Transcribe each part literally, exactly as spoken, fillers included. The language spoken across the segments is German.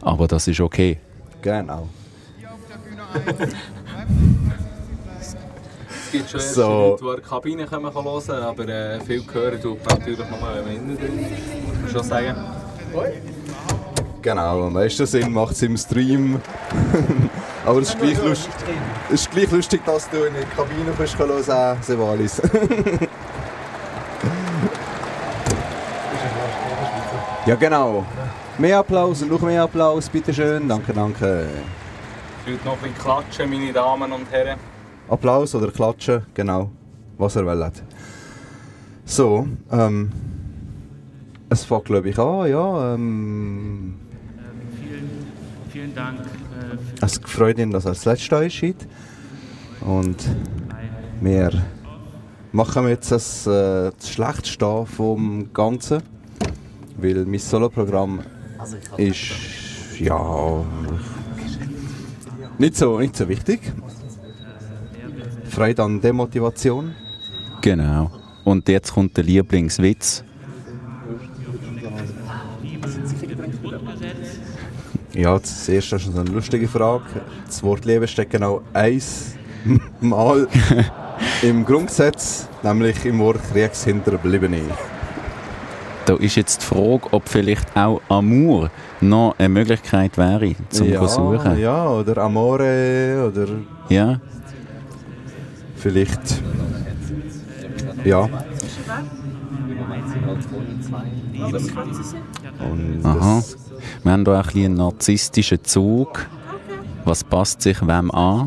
Aber das ist okay. Genau. Es gibt schon erste So. Leute, die in der Kabine hören können, aber äh, viel hören tut man natürlich nur, wenn man innen drin ist. Muss man schon sagen. Genau, am meisten Sinn macht es im Stream. Aber es ist gleich lustig, es ist gleich lustig, dass du in der Kabine kannst hören, Sevalis. Ja genau. Mehr Applaus und noch mehr Applaus, bitteschön. Danke, danke. Ich würde noch ein bisschen klatschen, meine Damen und Herren. Applaus oder klatschen, genau. Was er will. So, ähm... es fängt glaube ich an, ja. Ähm, Vielen, vielen Dank. Äh, es freut ihn, dass er als Letzter einscheidet. Und wir machen jetzt das, äh, das Schlechtste vom Ganzen. Weil mein Solo-Programm ist ja nicht so, nicht so wichtig. Freude an Demotivation. Genau. Und jetzt kommt der Lieblingswitz. Ja, das erste ist eine lustige Frage. Das Wort Liebe steckt genau einmal im Grundgesetz, nämlich im Wort Kriegshinterbliebene. Da ist jetzt die Frage, ob vielleicht auch Amour noch eine Möglichkeit wäre, zum ja, suchen. Ja, oder Amore, oder Ja. vielleicht... Ja. Und Aha. das, Wir haben hier ein bisschen einen narzisstischen Zug. Was passt sich wem an?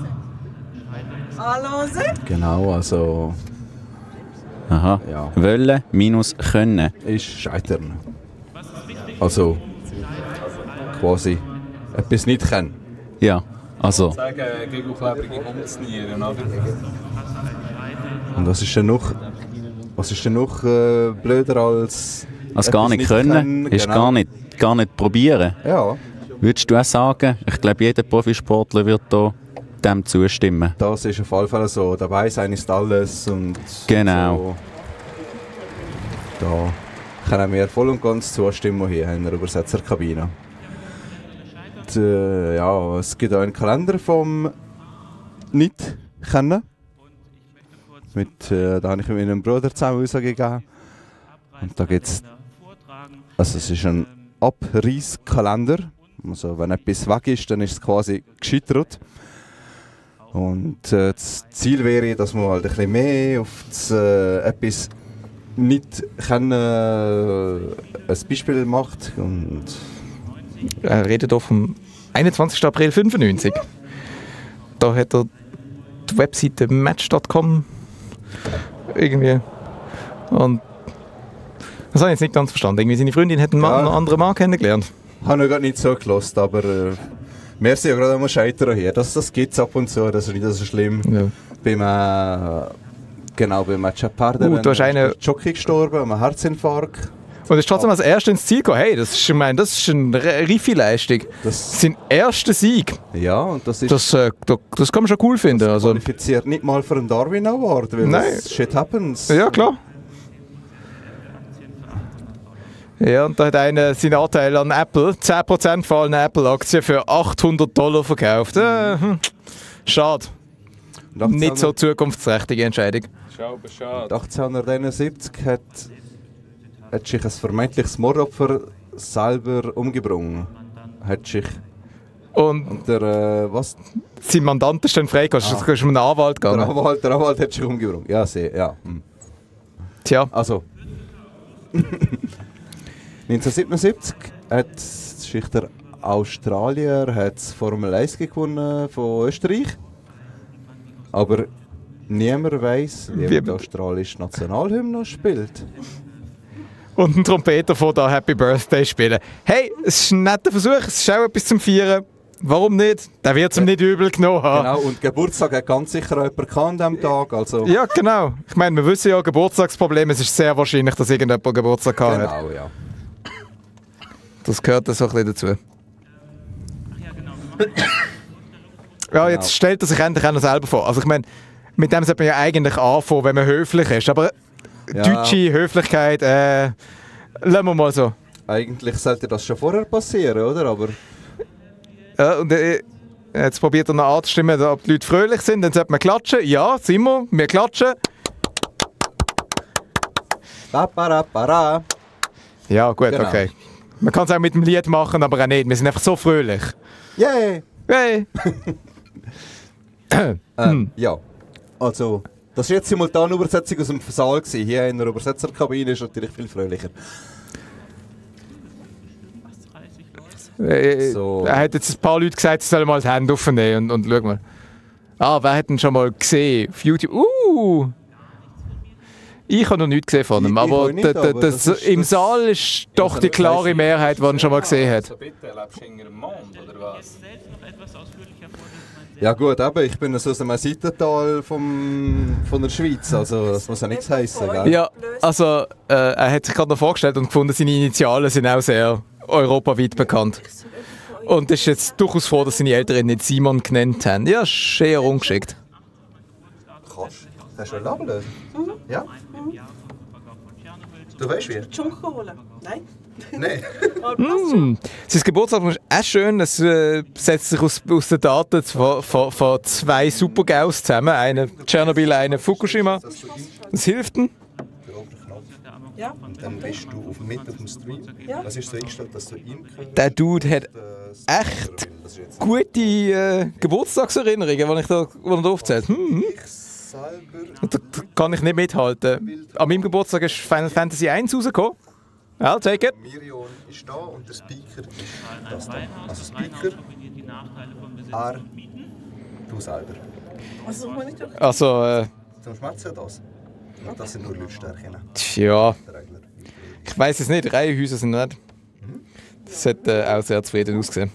Anlose. genau, also Aha. Ja. Wollen minus können. ist Scheitern. Also quasi etwas nicht können. Ja, also. Sagen, gegen klebrige Hundsnieren, oder? Und was ist denn noch, was ist denn noch äh, blöder als... Also gar etwas nicht können, können, ist genau. gar nicht, gar nicht probieren. Ja, Würdest du auch sagen, ich glaube, jeder Profisportler wird da dem zustimmen. das ist auf jeden Fall so. Dabei sein ist alles und Genau. so. Da können wir voll und ganz zustimmen hier in der Übersetzerkabine. Und, äh, ja, es gibt auch einen Kalender vom Nicht-Kennen. Mit, äh, da habe ich mit meinem Bruder zusammen rausgegeben. Und da gibt es, also es ist ein Abreißkalender. Also wenn etwas weg ist, dann ist es quasi gescheitert. Und äh, das Ziel wäre, dass man halt ein bisschen mehr auf das, äh, etwas nicht kennen, äh, ein Beispiel macht. Und Er redet hier vom einundzwanzigsten April fünfundneunzig. Da hat er die Webseite match punkt com irgendwie. Und das habe ich jetzt nicht ganz verstanden. Irgendwie seine Freundin hat einen, Mann, Ja. einen anderen Mann kennengelernt. habe ich gerade nicht so gelost, aber äh, wir sind ja gerade einmal scheitern hier. Das, das gibt es ab und zu, das ist nicht so schlimm. Ja. Beim, äh, genau, beim Match Parde, Uh, du hast eine- Jockey gestorben, einem Herzinfarkt. Und er ist trotzdem als Erster ins Ziel gekommen. Hey, das ist, ich meine, das ist eine reife Leistung. Das, Sein erster Sieg, ja, und das ist das, äh, das, das kann man schon cool finden. Also, qualifiziert nicht mal für einen Darwin Award, weil Nein. das shit happens. ja, klar. Ja, und da hat einer seinen Anteil an Apple, zehn Prozent von allen Apple-Aktien für achthundert Dollar verkauft. Äh, hm, schade. Und Nicht so zukunftsträchtige Entscheidung. Schau, aber schade. achtzehnhunderteinundsiebzig hat, hat sich ein vermeintliches Mordopfer selber umgebracht. Hat sich Und und der, äh, was? sein Mandant ist dann freigelassen. Ah. Du kannst mit einem Anwalt Der gehen. Anwalt, der Anwalt hat sich umgebracht. Ja, sehr, ja. Hm. Tja, Also. neunzehnhundertsiebenundsiebzig hat sich der Australier hat das Formel eins gewonnen von Österreich. Aber niemand weiss, wie, Wie- die australische Nationalhymne spielt. und ein Trompeter von da Happy Birthday spielen. Hey, es ist ein netter Versuch, es ist auch etwas zum Feiern. Warum nicht? Der wird es ihm nicht übel genommen haben. Genau, und Geburtstag hat ganz sicher jemand gehabt an diesem Tag. Also, Ja, genau. Ich meine, wir wissen ja, Geburtstagsprobleme, es ist sehr wahrscheinlich, dass irgendjemand Geburtstag gehabt hat. genau, ja. Das gehört da so ein bisschen dazu. Ja, jetzt Genau. stellt er sich endlich auch noch selber vor. Also ich meine, mit dem sollte man ja eigentlich anfangen, wenn man höflich ist. Aber Ja. deutsche Höflichkeit, äh, lassen wir mal so. eigentlich sollte das schon vorher passieren, oder? Aber Ja, und äh, jetzt probiert er eine Art zu stimmen, ob die Leute fröhlich sind, dann sollte man klatschen. Ja, sind wir, wir klatschen. ba, ba, ba, ba. Ja, gut, Genau. okay. Man kann es auch mit dem Lied machen, aber auch nicht. Wir sind einfach so fröhlich. Yay! Hey! Ähm, ja, also, das war jetzt simultane Übersetzung aus dem Saal gewesen. Hier in der Übersetzerkabine ist natürlich viel fröhlicher. Äh, So. Er hat jetzt ein paar Leute gesagt, sie sollen mal die Hände aufnehmen und, und schau mal. Ah, wer hat ihn schon mal gesehen? Auf YouTube. Uh! Ich habe noch nichts gesehen von ihm, Ich- ich aber, auch nicht, d- d- aber das, das ist- im das- Saal ist doch die klare Mehrheit, die ihn schon mal gesehen hat. Also bitte, lebst du hinter dem Mond, oder was? Ja gut, eben, ich bin so aus einem Seitental vom, von der Schweiz, also das muss ja nichts heissen, gell? Ja, also äh, er hat sich gerade noch vorgestellt und gefunden, seine Initialen sind auch sehr europaweit bekannt. Und es ist jetzt durchaus vor, dass seine Eltern ihn nicht Simon genannt haben. Ja, ist eher ungeschickt. Kannst du? Hast du einen ablösen? Ja? Du weißt wie? Junker holen? Nein. Nein. Mm. Sein Geburtstag ist auch schön. Es äh, setzt sich aus, aus den Daten von, von, von zwei Super-GAUs zusammen. Einen Tschernobyl, einen Fukushima. Das hilft ihm. Ja. Und dann bist du auf, mit auf dem Stream. Ja. Was ist so eingestellt, dass du ihm Der Dude hat echt gute äh, Geburtstagserinnerungen, die ich da, die er da aufzählt. Hm. Da, da kann ich nicht mithalten. An meinem Geburtstag ist Final Fantasy eins rausgekommen. I'll take it. Mirion ist da und der Speaker ist das da. Also Speaker, R, du selber. Also das muss ich doch. Also, äh, Zum Schmerzen das. Und das sind nur Lautstärken. tja, Der Regler. ich weiss es nicht. Reihenhäuser sind nicht. Das hat äh, auch sehr zufrieden ausgesehen.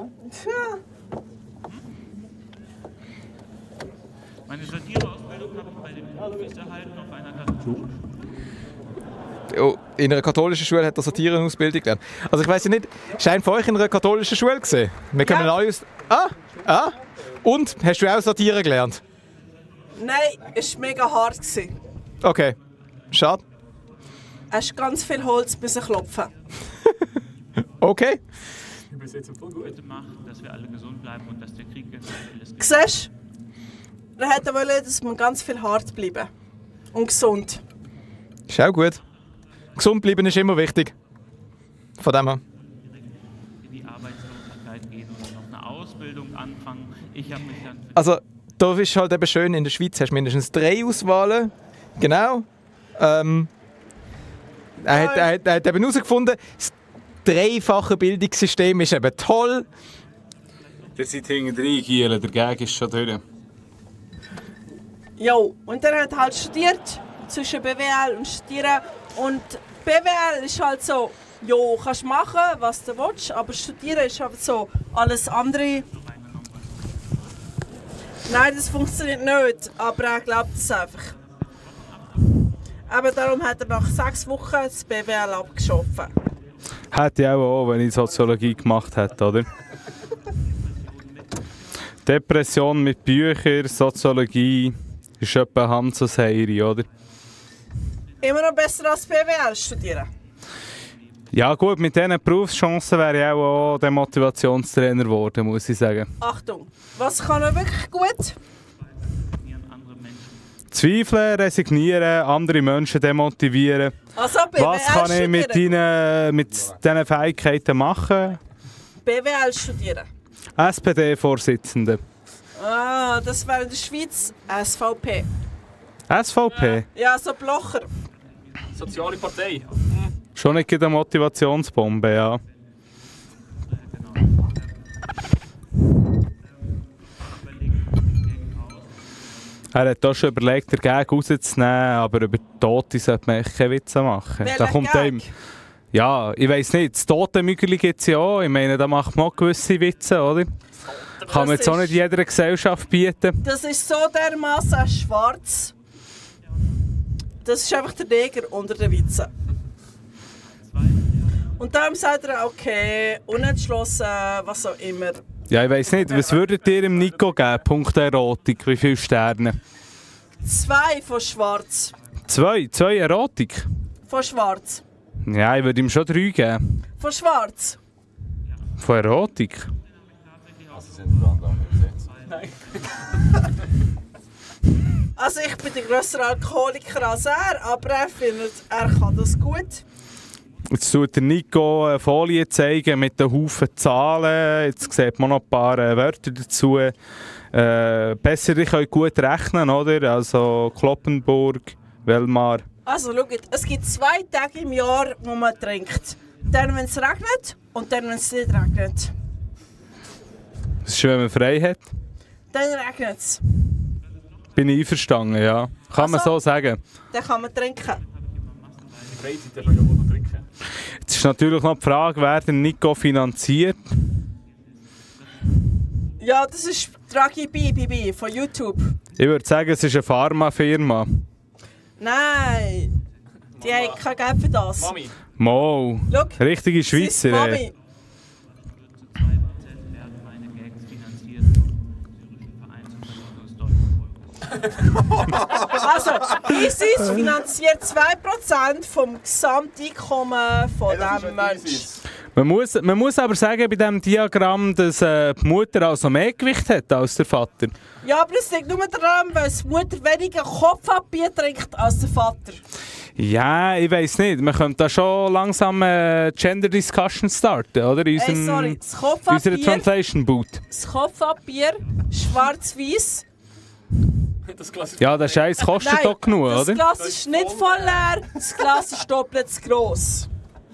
Meine Satireausbildung habe ich bei dem Profis erhalten auf einer katholischen. Oh, in einer katholischen Schule hat er Satirenausbildung gelernt. Also ich weiss ja nicht, scheint von euch in einer katholischen Schule gesehen? Wir kommen Ja. alle aus... Ah, ah. Und, hast du auch Satire gelernt? Nein, es war mega hart. gewesen. Okay, schade. Es ist ganz viel Holz bis klopfen. Okay. Bitte machen, dass wir alle gesund bleiben und dass der Krieg jetzt alles Siehst du? Er hätte wollen, dass wir ganz viel hart bleiben. Und gesund. Ist auch gut. Gesund bleiben ist immer wichtig. Von dem her. in die Arbeitslosigkeit gehen oder noch eine Ausbildung anfangen. Ich habe mich dann für Also, da ist halt eben schön, in der Schweiz hast du mindestens drei Auswahlen. Genau. Ähm, er, hat, er, hat, er hat eben herausgefunden, das dreifache Bildungssystem ist eben toll. Ihr seid hinten drin, Gielen, der Gag ist schon durch. Jo, und er hat halt studiert zwischen B W L und Studieren. Und B W L ist halt so, jo, kannst machen, was du willst, aber Studieren ist halt so alles andere. Nein, das funktioniert nicht, aber er glaubt es einfach. Aber darum hat er nach sechs Wochen das B W L abgeschoben. Hätte ich auch, auch, wenn ich Soziologie gemacht hätte, oder? Depression mit Büchern, Soziologie ist etwa Hand zur Serie, oder? Immer noch besser als B W L studieren. Ja gut, mit diesen Berufschancen wäre ich auch, auch der Motivationstrainer geworden, muss ich sagen. Achtung, was kann er wirklich gut? andere Menschen. Zweifeln, resignieren, andere Menschen demotivieren. Also B W L Was kann ich mit studieren. deinen, mit diesen Fähigkeiten machen? B W L studieren. S P D-Vorsitzende. Ah, das wäre in der Schweiz S V P. S V P? Ja, so Blocher. Soziale Partei. Schon nicht eine Motivationsbombe, ja. Er hat auch schon überlegt, den Gag rauszunehmen, aber über Tote sollte man echt keine Witze machen. Welcher Da kommt Gag? einem, ja, ich weiss nicht, das Totenmügeli gibt es ja auch. Ich meine, da macht man auch gewisse Witze, oder? Kann man jetzt auch ist- nicht jeder Gesellschaft bieten. Das ist so dermaßen schwarz. Das ist einfach der Neger unter den Witzen. Und darum sagt er, okay, unentschlossen, was auch immer. Ja, ich weiss nicht, was würdet ihr dem Nico geben? Punkt Erotik, wie viele Sterne? Zwei von schwarz. Zwei? Zwei Erotik? Von schwarz. Ja, ich würde ihm schon drei geben. Von Schwarz? Von Erotik? Also sind wir andere gesetzt. Nein. Also ich bin der grössere Alkoholiker als er, aber er findet, er kann das gut. Jetzt tut der Nico eine Folie zeigen mit einem Haufen Zahlen. Jetzt sieht man noch ein paar äh, Wörter dazu. Äh, besser, ich kann gut rechnen, oder? Also Kloppenburg, Welmar. Also schaut, es gibt zwei Tage im Jahr, wo man trinkt. Dann, wenn es regnet und dann, wenn es nicht regnet. Das ist schön, wenn man frei hat. Dann regnet es. Bin ich einverstanden, ja. Kann man Also, so sagen. Dann kann man trinken. Die Freizeit kann ja wohl noch trinken. Jetzt ist natürlich noch die Frage, wer den Nico finanziert. Ja, das ist Draghi B B B von YouTube. Ich würde sagen, es ist eine Pharmafirma. Nein, die haben kein Geld für das. Mami. Mo, Schau, richtige sie ist Schweizer. ey. Mami. zwei Prozent werden meine Gags finanziert vom syrischen Verein zum Verlust Also, ISIS finanziert zwei Prozent vom Gesamteinkommen von diesem Menschen. Man muss, man muss aber sagen, bei diesem Diagramm, dass äh, die Mutter also mehr Gewicht hat als der Vater. Ja, aber es liegt nur daran, weil die Mutter weniger Kopfabbier trinkt als der Vater. Ja, ich weiß nicht. Man könnte da schon langsam äh, Gender Discussion starten, oder? In Ey, unserem, sorry, das unserer Kopfabbier, Translation Boot. das Kopfabbier, schwarz-weiß. Das Glas Ja, der Scheiß kostet Nein, doch genug, das oder? Glas ist nicht voll leer, das Glas ist doppelt so gross.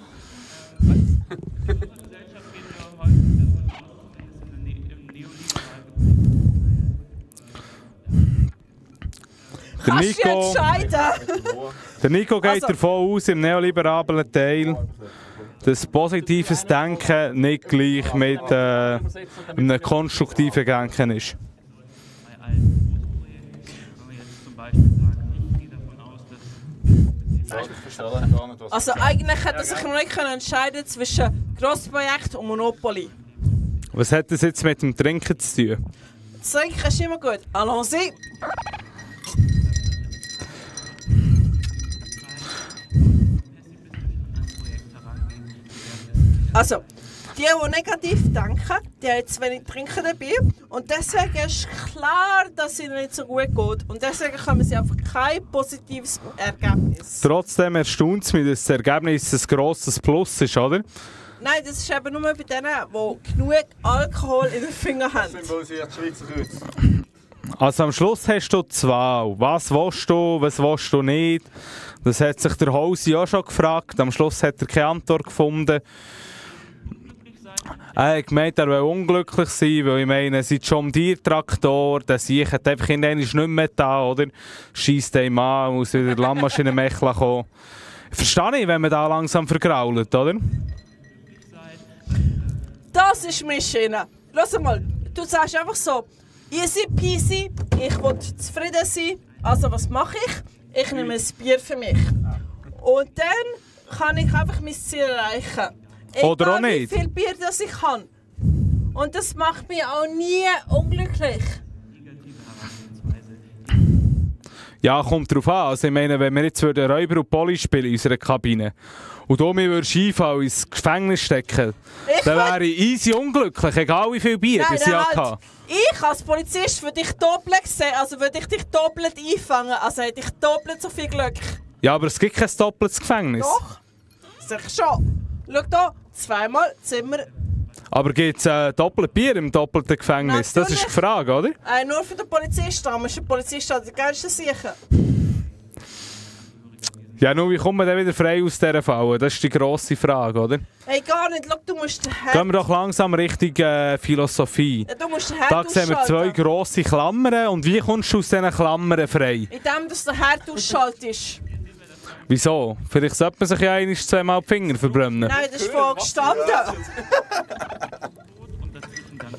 Der Kannst du Nico, entscheiden? der Nico geht Also- davon aus, im neoliberalen Teil, dass positives Denken nicht gleich mit äh, einem konstruktiven Denken ist. bei allen Großprojekten. Wenn wir jetzt zum Beispiel sagen, ich gehe davon aus, dass Ich verstehe gar nicht, was Also eigentlich hätte er sich noch nicht können entscheiden zwischen Grossprojekt und Monopoly. Was hat das jetzt mit dem Trinken zu tun? Das Trinken ist immer gut. Allons-y! Also, die, die negativ denken, die haben zu wenig Trinken dabei. Und deswegen ist klar, dass es ihnen nicht so gut geht. Und deswegen haben sie einfach kein positives Ergebnis. Trotzdem erstaunt es mich, dass das Ergebnis ein grosses Plus ist, oder? Nein, das ist eben nur bei denen, die genug Alkohol in den Fingern haben. symbolisiert die Schweizer Kreuz. Also am Schluss hast du die Wahl. Was willst du, was willst du nicht? Das hat sich der Hausi auch schon gefragt. Am Schluss hat er keine Antwort gefunden. Er hat gemeint, er will unglücklich sein, weil ich meine, seit schon um die Traktor, der Sieg hat einfach irgendwann nicht mehr da, oder? Scheisst einem an, muss wieder die Landmaschinenmechler kommen. Verstehe ich, wenn man da langsam vergrault, oder? Das ist meine Schiene. Lass mal, du sagst einfach so, easy peasy, ich will zufrieden sein, also was mache ich? Ich nehme ein Bier für mich. Und dann kann ich einfach mein Ziel erreichen. Egal, Oder auch nicht. wie viel Bier das ich kann. Und das macht mich auch nie unglücklich. Ja, kommt drauf an. Also ich meine, wenn wir jetzt würden Räuber und Poli spielen in unserer Kabine und du mir würdest einfallen, ins Gefängnis stecken, Ich dann will- wäre ich easy unglücklich, egal wie viel Bier Nein, das ich dann hatte. halt, ich als Polizist würde dich doppelt sehen, also würde ich dich doppelt einfangen, also hätte ich doppelt so viel Glück. Ja, aber es gibt kein doppeltes Gefängnis. Doch, sicher schon. Schau da, zweimal Zimmer, Aber gibt es äh, doppelt Bier im doppelten Gefängnis? Das ist die Natürlich. Frage, oder? äh, nur für den Polizisten, aber ist der Polizist halt die geilste sicher. Ja, nun, wie kommt man dann wieder frei aus dieser Falle? Das ist die grosse Frage, oder? Ey, gar nicht, schau, du musst den Herd, Gehen wir doch langsam Richtung äh, Philosophie. du musst den Herd Da sehen wir zwei ausschalten. grosse Klammern. Und wie kommst du aus diesen Klammern frei? Indem dass der Herd ausschaltest. Wieso? Vielleicht sollte man sich ja einmal zweimal die Finger verbrennen. Nein, das ist vorher gestanden. und dazwischen dann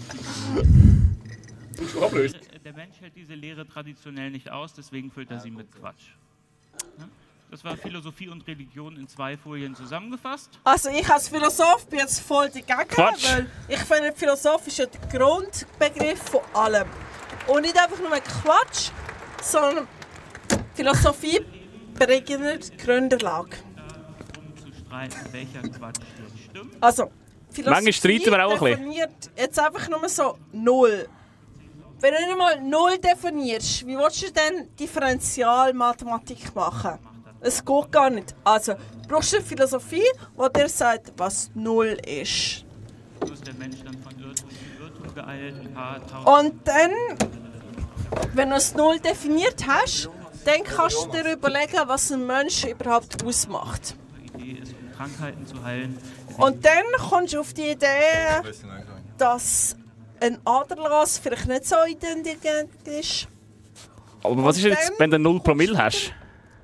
Du ablöst. Der Mensch hält diese Lehre traditionell nicht aus, deswegen füllt er sie mit Quatsch. Ja? Das war Philosophie und Religion in zwei Folien zusammengefasst. Also ich als Philosoph bin jetzt voll dagegen, Quatsch. weil ich finde, Philosoph ist ja der Grundbegriff von allem. Und nicht einfach nur Quatsch, sondern Philosophie bringt die Gründerlage. streiten, welcher Quatsch jetzt stimmt. Also, Manchmal streiten wir auch ein bisschen. definiert jetzt einfach nur so null. Wenn du nicht mal null definierst, wie willst du denn Differentialmathematik machen? Es geht gar nicht. Also, du brauchst eine Philosophie, die dir sagt, was null ist. So ist der Mensch dann von Irrtum zu Irrtum geeilt, ein paar tausend. Und dann, wenn du das Null definiert hast, dann kannst du dir überlegen, was ein Mensch überhaupt ausmacht. Die Idee ist, um Krankheiten zu heilen. Und dann kommst du auf die Idee, dass ein Aderlass vielleicht nicht so intelligent ist. Aber was ist jetzt, wenn du null Promille hast?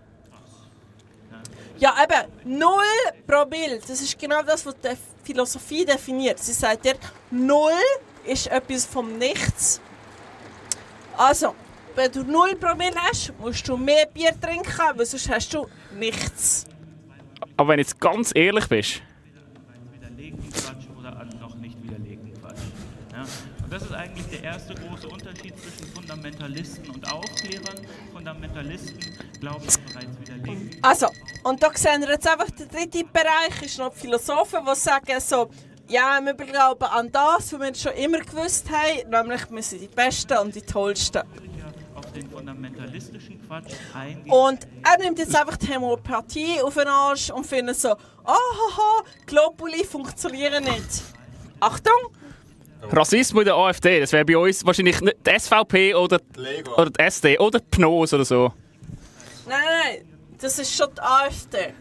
Ja, eben, null Promille, das ist genau das, was die Philosophie definiert. Sie sagt dir, null ist etwas vom Nichts. Also, wenn du null Promille hast, musst du mehr Bier trinken, weil sonst hast du nichts. Aber wenn du jetzt ganz ehrlich bist. Widerlegten Quatsch oder an noch nicht widerlegten Quatsch. Ja? Und das ist eigentlich der erste große Unterschied zwischen Fundamentalisten und Aufklärern. Fundamentalisten glauben bereits widerlegen. Also, und da sehen wir jetzt einfach, der dritte Bereich ist noch die Philosophen, die sagen so, ja, wir glauben an das, was wir schon immer gewusst haben, nämlich wir sind die Besten und die Tollsten. Auf den fundamentalistischen Quatsch eingehen. Und er nimmt jetzt einfach die Homöopathie auf den Arsch und findet so, ahaha, Globuli funktionieren nicht. Achtung! Rassismus in der AfD, das wäre bei uns wahrscheinlich nicht die S V P oder, oder die S D oder die P N O S oder so. Nein, nein, das ist schon die AfD.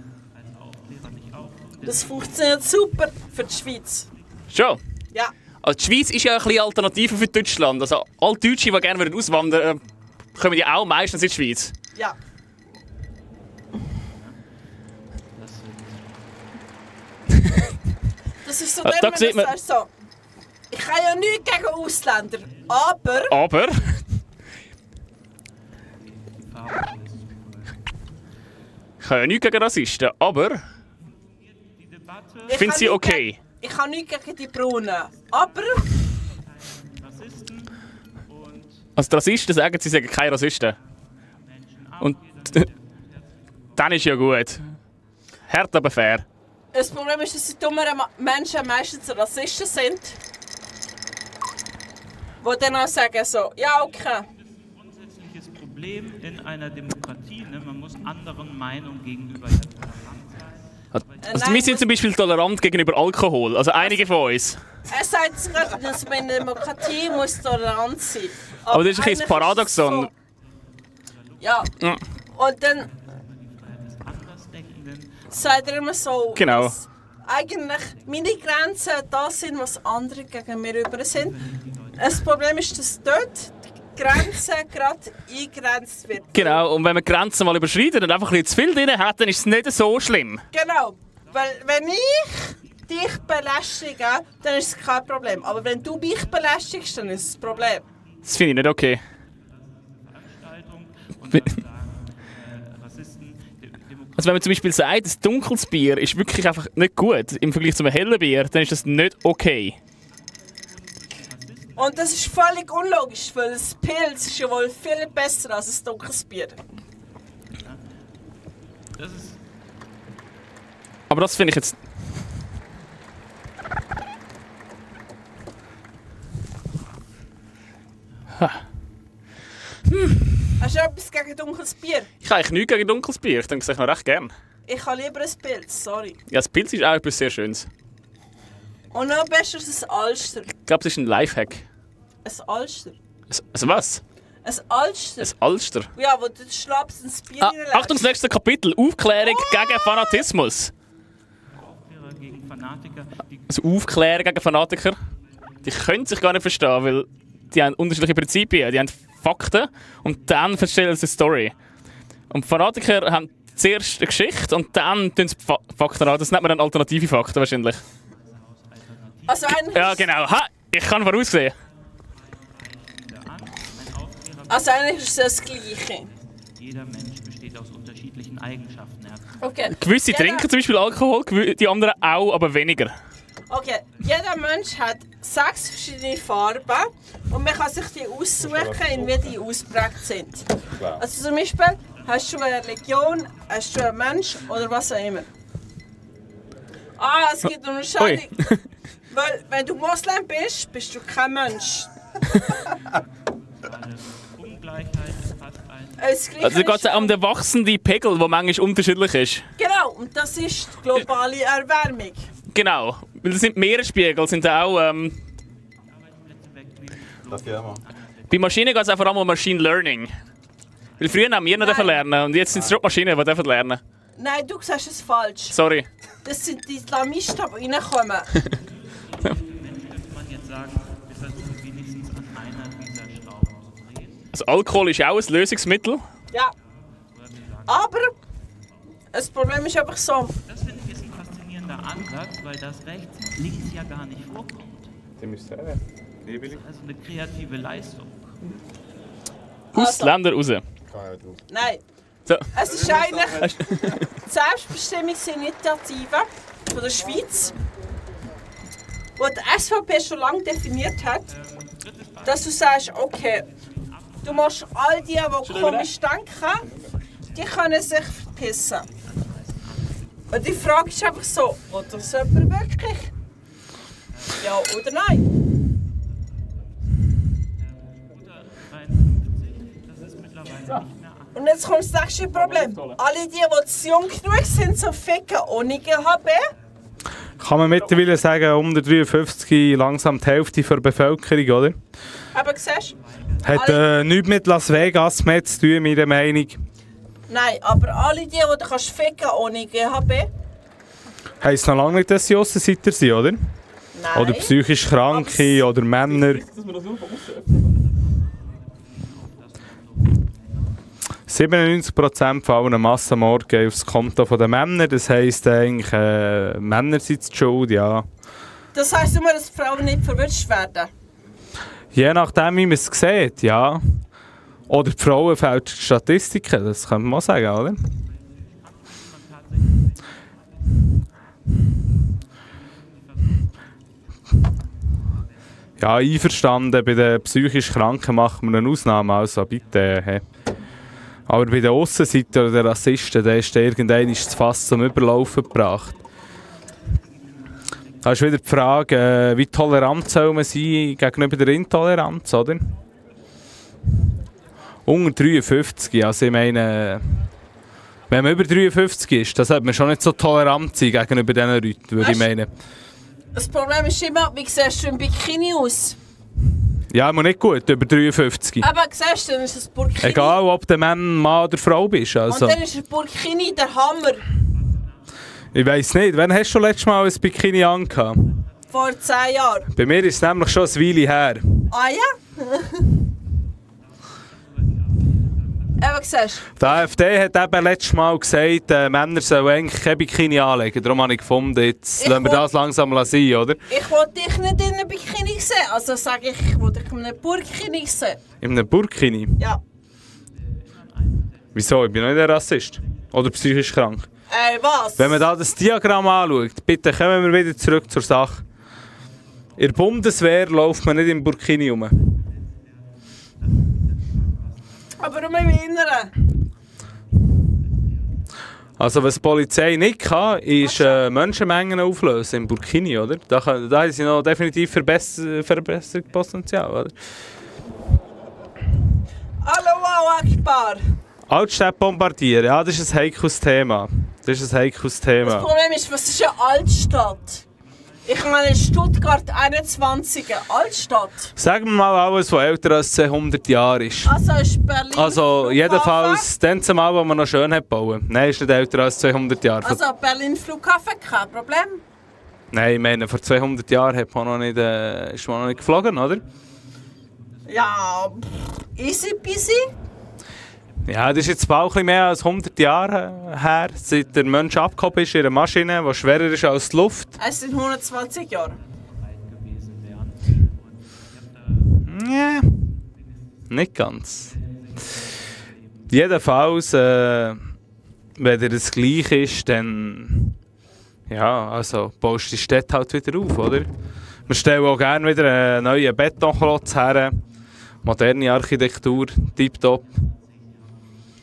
Das funktioniert super für die Schweiz. Schon? Ja. Also die Schweiz ist ja ein bisschen Alternative für Deutschland. Also alle Deutsche, die gerne auswandern würden, kommen ja auch meistens in die Schweiz. Ja. Das ist so, Ah, da wenn sieht man man- sagt, so, ich habe ja nichts gegen Ausländer, aber... Aber... Ich habe ja nichts gegen Rassisten, aber... Ich finde habe sie nichts okay. gegen- Ich habe nichts gegen die Braunen, aber... Also die Rassisten sagen, sie sagen keine Rassisten. Und dann ist ja gut. Hart, aber fair. Das Problem ist, dass die dummeren Ma- Menschen meistens Rassisten sind. Die dann auch sagen so, ja okay. Grundsätzliches Problem in einer Demokratie, ne? Man muss anderen Meinungen gegenüber ja tolerant sein. Also wir sind zum Beispiel tolerant gegenüber Alkohol. Also einige von uns. Er sagt es gerade, dass man in der Demokratie muss tolerant sein muss. Aber das ist ein bisschen das Paradoxon. So, ja. Ja. Und dann sagt er immer so, Genau. dass eigentlich meine Grenzen das sind, was andere gegen mir über sind. Das Problem ist, dass dort die Grenze gerade eingegrenzt wird. Genau, und wenn man Grenzen mal überschreitet und einfach ein bisschen zu viel drin hat, dann ist es nicht so schlimm. Genau. Weil wenn ich dich belästige, dann ist es kein Problem. Aber wenn du mich belästigst, dann ist es ein Problem. Das finde ich nicht okay. Also wenn man zum Beispiel sagt, ein dunkles Bier ist wirklich einfach nicht gut im Vergleich zu einem hellen Bier, dann ist das nicht okay. Und das ist völlig unlogisch, weil das Pilz ist ja wohl viel besser als ein dunkles Bier. Das ist Aber das finde ich jetzt... Ha. Hast du etwas gegen dunkles Bier? Ich habe eigentlich nichts gegen dunkles Bier, ich denke es noch recht gern. Ich habe lieber ein Pilz, sorry. Ja, das Pilz ist auch etwas sehr Schönes. Und noch besser ist ein Alster. Ich glaube, es ist ein Lifehack. Ein Alster. Also was? Ein Alster. Ein Alster? Ja, wo du schnappst ins Bier Ah, reinlegst. Achtung, das nächste Kapitel. Aufklärung gegen Fanatismus. Aufklärer gegen Fanatiker, die Also Aufklärung gegen Fanatiker. Die können sich gar nicht verstehen, weil die haben unterschiedliche Prinzipien. Die haben Fakten und dann erzählen sie eine Story. Und Fanatiker haben zuerst eine Geschichte und dann tun sie die Fa- Fakten an. Das nennt man dann alternative Fakten wahrscheinlich. Also eigentlich, Ja, genau. Ha! Ich kann voraussehen. also eigentlich ist es das Gleiche. jeder Mensch besteht aus unterschiedlichen Eigenschaften. Er hat Okay. Gewisse Jeder- trinken zum Beispiel Alkohol, gew- die anderen auch, aber weniger. Okay, jeder Mensch hat sechs verschiedene Farben und man kann sich die aussuchen, in wie die ausprägt sind. Also zum Beispiel, hast du eine Religion, hast du einen Mensch oder was auch immer. Ah, es gibt eine Unterscheidung. Weil, wenn du Moslem bist, bist du kein Mensch. Ungleichheit fast ein. Das Gleiche Also geht ist- es um den wachsenden Pegel, der manchmal unterschiedlich ist. Genau, und das ist die globale Erwärmung. Genau. Weil das sind die Meeresspiegel, sind auch... Ähm, bei Maschinen geht es auch vor allem um Machine Learning. Weil früher haben wir noch dürfen lernen und jetzt sind es schon die Maschinen, die dürfen lernen. Nein, du sagst es falsch. Sorry. Das sind die Islamisten, die reinkommen. Könnte man jetzt sagen, wir versuchen wenigstens an einer dieser Schrauben zu drehen. Also Alkohol ist auch ein Lösungsmittel. Ja. Aber das Problem ist einfach so. Das finde ich ist ein faszinierender Ansatz, weil das rechts links ja gar nicht vorkommt. Das ist also eine kreative Leistung. Ausländer raus. Nein. So. Es ist eigentlich die Selbstbestimmungsinitiative von der Schweiz, die die S V P schon lange definiert hat, dass du sagst, okay, du machst all die, die komisch denken, die können sich verpissen. Und die Frage ist einfach so, oder das jemand wirklich? Ja oder nein? Das ist mittlerweile nicht mehr an. Und jetzt kommt das nächste Problem. Alle die, die zu jung genug sind zum Ficken ohne G H B, Kann man mittlerweile sagen, um der dreiundfünfzig langsam die Hälfte der Bevölkerung, oder? aber siehst du? Hat äh, nichts mit Las Vegas mehr zu tun, meiner Meinung. Nein, aber alle die, die du kannst ficken ohne G H B, Heisst noch lange nicht, dass sie Aussenseiter sind, oder? nein. Oder psychisch Kranke oder Männer. siebenundneunzig Prozent von allen Massenmorden gehen aufs Konto der Männer. Das heisst eigentlich, äh, Männer sind die schuld, ja. Das heisst immer, dass die Frauen nicht verwünscht werden. Je nachdem, wie man es sieht, ja. Oder die Frauen fälschen Statistiken, das kann man auch sagen, oder? Ja, einverstanden, bei den psychisch Kranken machen wir eine Ausnahme, also bitte. Hey. Aber bei den Aussenseitern oder den Rassisten, da ist irgendwann das Fass zum Überlaufen gebracht. Da ist wieder die Frage, äh, wie tolerant soll man sein gegenüber der Intoleranz, oder? Unter dreiundfünfzig, also ich meine, wenn man über dreiundfünfzig ist, dann sollte man schon nicht so tolerant sein gegenüber diesen Leuten, würde ich Weißt- meinen. Das Problem ist immer, wie siehst du im Bikini aus? Ja, aber nicht gut, über dreiundfünfzig. Aber siehst du, dann ist das Burkini. Egal, ob du Mann, Mann oder Frau bist. Also. Und dann ist das Burkini der Hammer. Ich weiss nicht, wann hast du letztes Mal ein Bikini angehabt? Vor zehn Jahren. Bei mir ist es nämlich schon ein Weile her. Ah ja? Aber siehst Die AfD hat eben letztes Mal gesagt, äh, Männer sollen eigentlich kein Bikini anlegen. Darum habe ich gefunden, jetzt Ich lassen wir will- das langsam sein, oder? ich will dich nicht in einem Bikini sehen. Also sage ich, ich will dich in einem Burkini sehen. In einem Burkini. Ja. Wieso? Ich bin nicht ein Rassist. Oder psychisch krank. Ey, was? Wenn man da das Diagramm anschaut, bitte kommen wir wieder zurück zur Sache. In der Bundeswehr läuft man nicht im Burkini rum. Aber um im Inneren. Also was die Polizei nicht kann, ist äh, Menschenmengen auflösen im Burkini, oder? Da, kann, da haben sie noch definitiv Verbesser Verbesserungspotenzial, oder? Allahu Akbar. Altstadt bombardieren, ja, das ist ein heikles Thema. Das ist ein heikles Das Thema. Problem ist, was ist eine Altstadt? Ich meine, Stuttgart einundzwanzig, eine Altstadt. Sagen wir mal alles, was älter als zweihundert Jahre ist. Also ist Berlin. Also Flughafen. jedenfalls dann zumal, wo man noch schön hat bauen. Nein, ist nicht älter als zweihundert Jahre. Also Berlin Flughafen, kein Problem. Nein, ich meine, vor zweihundert Jahren hat man noch nicht, äh, ist man noch nicht geflogen, oder? Ja, pff, easy peasy. Ja, das ist jetzt bald ein bisschen mehr als hundert Jahre her, seit der Mensch abgehoben ist in einer Maschine, die schwerer ist als die Luft. Es sind hundertzwanzig Jahre. Ja, nicht ganz. Jedenfalls, äh, wenn dir das gleich ist, dann ja, also baust du die Städte halt wieder auf, oder? Wir stellen auch gerne wieder einen neuen Betonklotz her. Moderne Architektur, tipptopp.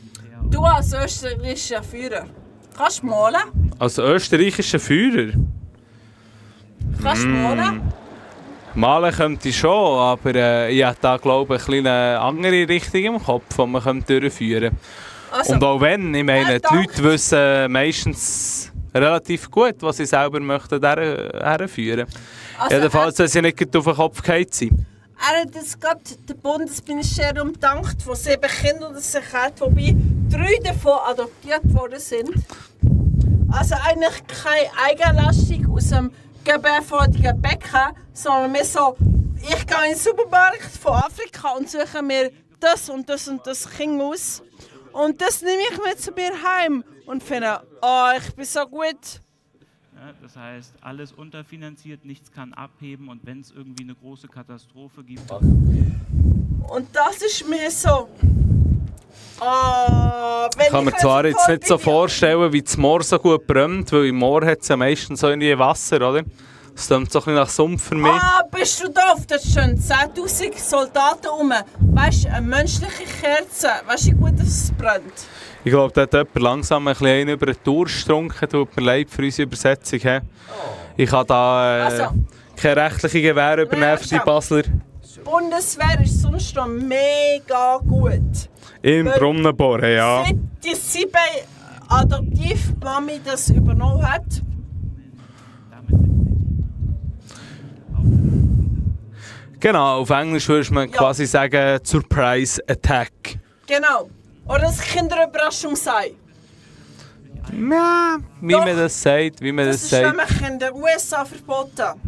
Du als österreichischer Führer, kannst du malen? Als österreichischer Führer? Kannst du malen? Malen könnte ich schon, aber äh, ich habe da glaube ich eine andere Richtung im Kopf, die man könnte durchführen könnte. Also, Und auch wenn, ich meine, Ja, die Leute wissen meistens relativ gut, was sie selber möchten her herführen. also Jedenfalls, dass sie nicht auf den Kopf gefallen sind. Er hat jetzt gerade den Bundesministerium gedankt, wo sieben Kinder unter sich hat, wobei drei davon adoptiert worden sind. Also eigentlich keine Eigenleistung aus dem gebärfreudigen Becken, sondern mehr so, ich gehe in den Supermarkt von Afrika und suche mir das und das und das Kind aus. Und das nehme ich mit zu mir heim und finde, oh, ich bin so gut. Ja, das heißt, alles unterfinanziert, nichts kann abheben und wenn es irgendwie eine große Katastrophe gibt. Und das ist mir so. Oh, wenn Ich kann mir ich zwar also jetzt nicht so Video- vorstellen, wie das Moor so gut brennt, weil im Moor hat es ja meistens so irgendwie Wasser, oder? Es klingt so ein bisschen nach Sumpf für mich. Ah, bist du doof? Da stehen zehntausend Soldaten rum. Weißt du, eine menschliche Kerze. Weißt du, wie gut es brennt? Ich glaube, da hat jemand langsam ein bisschen einen über den Durst getrunken. Tut mir leid für unsere Übersetzung. He. Ich kann da äh, Also. keine rechtliche Gewähr übernehmen für die schau. Basler. Die Bundeswehr ist sonst noch mega gut. Im Weil- Brunnen bohren, ja. Seit die sieben Adoptivmami das übernommen hat, Genau, auf Englisch würde man Ja. quasi sagen Surprise Attack. genau. Oder das Kinderüberraschung sei. Ja, wie Doch. man das sagt, wie man Das das, ist sagt. nämlich in den U S A verboten.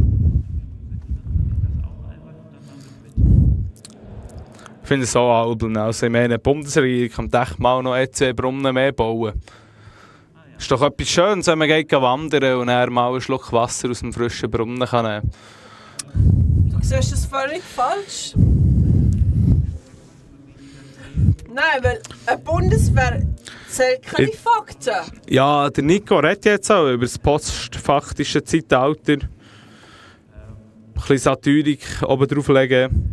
Ich finde es so albern. Also, ich meine, die Bundesregierung kann echt mal noch ein, zwei Brunnen mehr bauen. Ist doch etwas Schönes, wenn man geht wandern und dann mal einen Schluck Wasser aus dem frischen Brunnen kann nehmen. Du siehst das völlig falsch. Nein, weil eine Bundeswehr zählt keine Ich- Fakten. Ja, der Nico redet jetzt auch über das postfaktische Zeitalter. Ein bisschen Satirik oben drauf legen.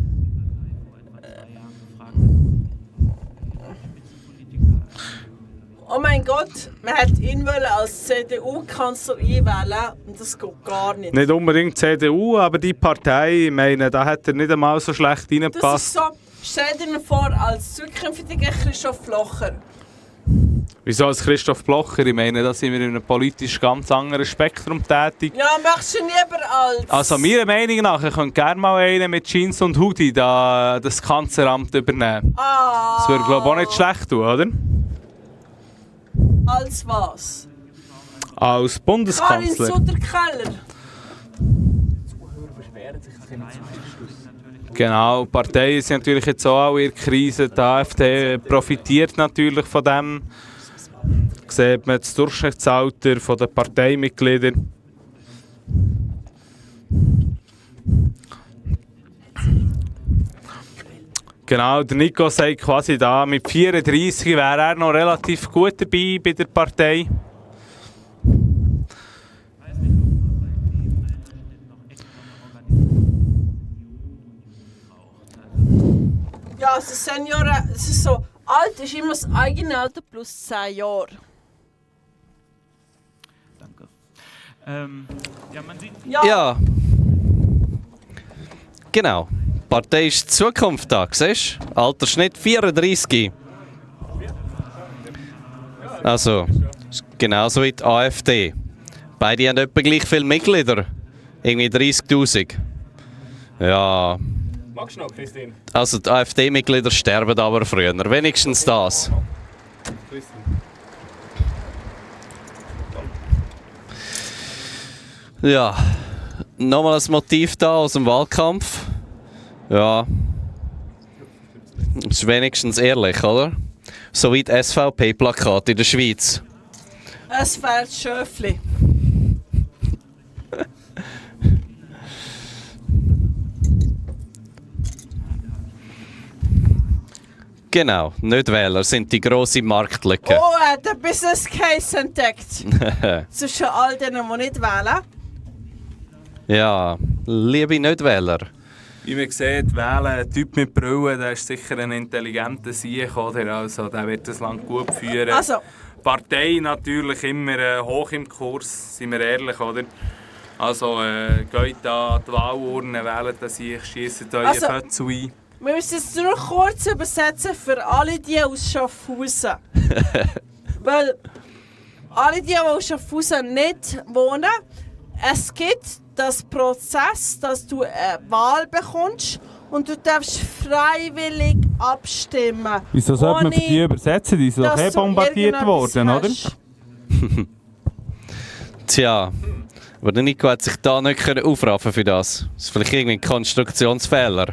Oh mein Gott, man hätte ihn wollen als C D U-Kanzler einwählen und das geht gar nicht. Nicht unbedingt C D U, aber die Partei, ich meine, da hat er nicht einmal so schlecht Das ist reingepasst. so, stell dir vor, als zukünftiger Christoph Blocher. Wieso als Christoph Blocher? Ich meine, da sind wir in einem politisch ganz anderen Spektrum tätig. Ja, möchtest du lieber als... Also meiner Meinung nach, ich könnte gerne mal einen mit Jeans und Hoodie da, das Kanzleramt übernehmen. Ah, Das würde glaube ich auch nicht schlecht tun, oder? Als was? Als Karin Bundeskanzler. Sutter-Keller. Genau, die Parteien sind natürlich jetzt auch alle in der Krise. Die AfD profitiert natürlich von dem. Sieht man das Durchschnittsalter der Parteimitglieder. Genau, der Nico sagt quasi da, mit vierunddreissig wäre er noch relativ gut dabei bei der Partei. Ja, also Senioren, es ist so, alt ist immer das eigene Alter plus zehn Jahre. Danke. Ähm, ja, man sieht, Ja, Ja. Genau. Die Partei ist die Zukunft da, siehst du? Altersschnitt vierunddreissig. Also, genauso wie die AfD. Beide haben etwa gleich viele Mitglieder. Irgendwie dreißigtausend. Ja. Magst du noch, Christine? Also die AfD-Mitglieder sterben aber früher. Wenigstens das. Ja. Nochmal ein Motiv da aus dem Wahlkampf. Ja. Ist wenigstens ehrlich, oder? So wie die S V P-Plakate in der Schweiz. es fährt Schöfli. Genau, Nicht-Wähler sind die grosse Marktlücke. Oh, er hat einen Business Case entdeckt. Zwischen all denen, die nicht wählen. Ja, liebe Nicht-Wähler. Wie man sieht, wählen ein Typ mit Brille, der ist sicher ein intelligenter Sieg, oder? Also, der wird das Land gut führen. Also, Partei natürlich immer äh, hoch im Kurs, sind wir ehrlich, oder? Also äh, geht da an die Wahlurne, wählt das ich, schiesst euch Also- Fötzel ein. Wir müssen es nur noch kurz übersetzen für alle, die aus Schaffhausen. Weil alle, die aus Schaffhausen nicht wohnen, es gibt das Prozess, dass du eine Wahl bekommst und du darfst freiwillig abstimmen. Wieso sollte man für ohne die übersetzen? Die sind doch dass eh du bombardiert irgendetwas worden, oder? hast. Tja, aber der Nico hat sich da nicht können aufraffen für das. Das ist vielleicht irgendwie ein Konstruktionsfehler.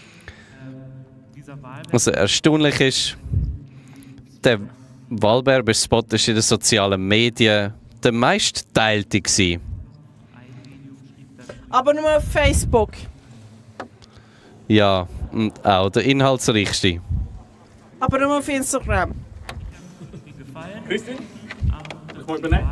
Was erstaunlich ist, der Wahlberber-Spot war in den sozialen Medien der meistteilte gewesen. Aber nur auf Facebook. Ja, und auch der inhaltsreichste. Aber nur auf Instagram. Christine? Ich wollte übernehmen.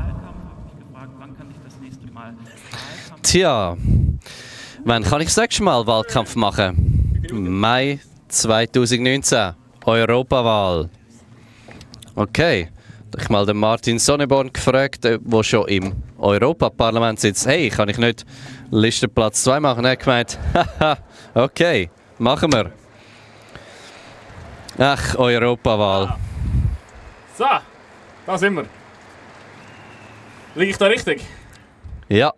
Tja, wann kann ich das nächste Mal Wahlkampf machen? Mai zweitausendneunzehn, Europawahl. Okay, da ich mal den Martin Sonneborn gefragt, der schon im Europaparlament sitzt. Hey, kann ich nicht Listenplatz zwei machen? Er hat gemeint, haha, okay, machen wir. Ach, Europawahl. So, da sind wir. Liege ich da richtig? Ja.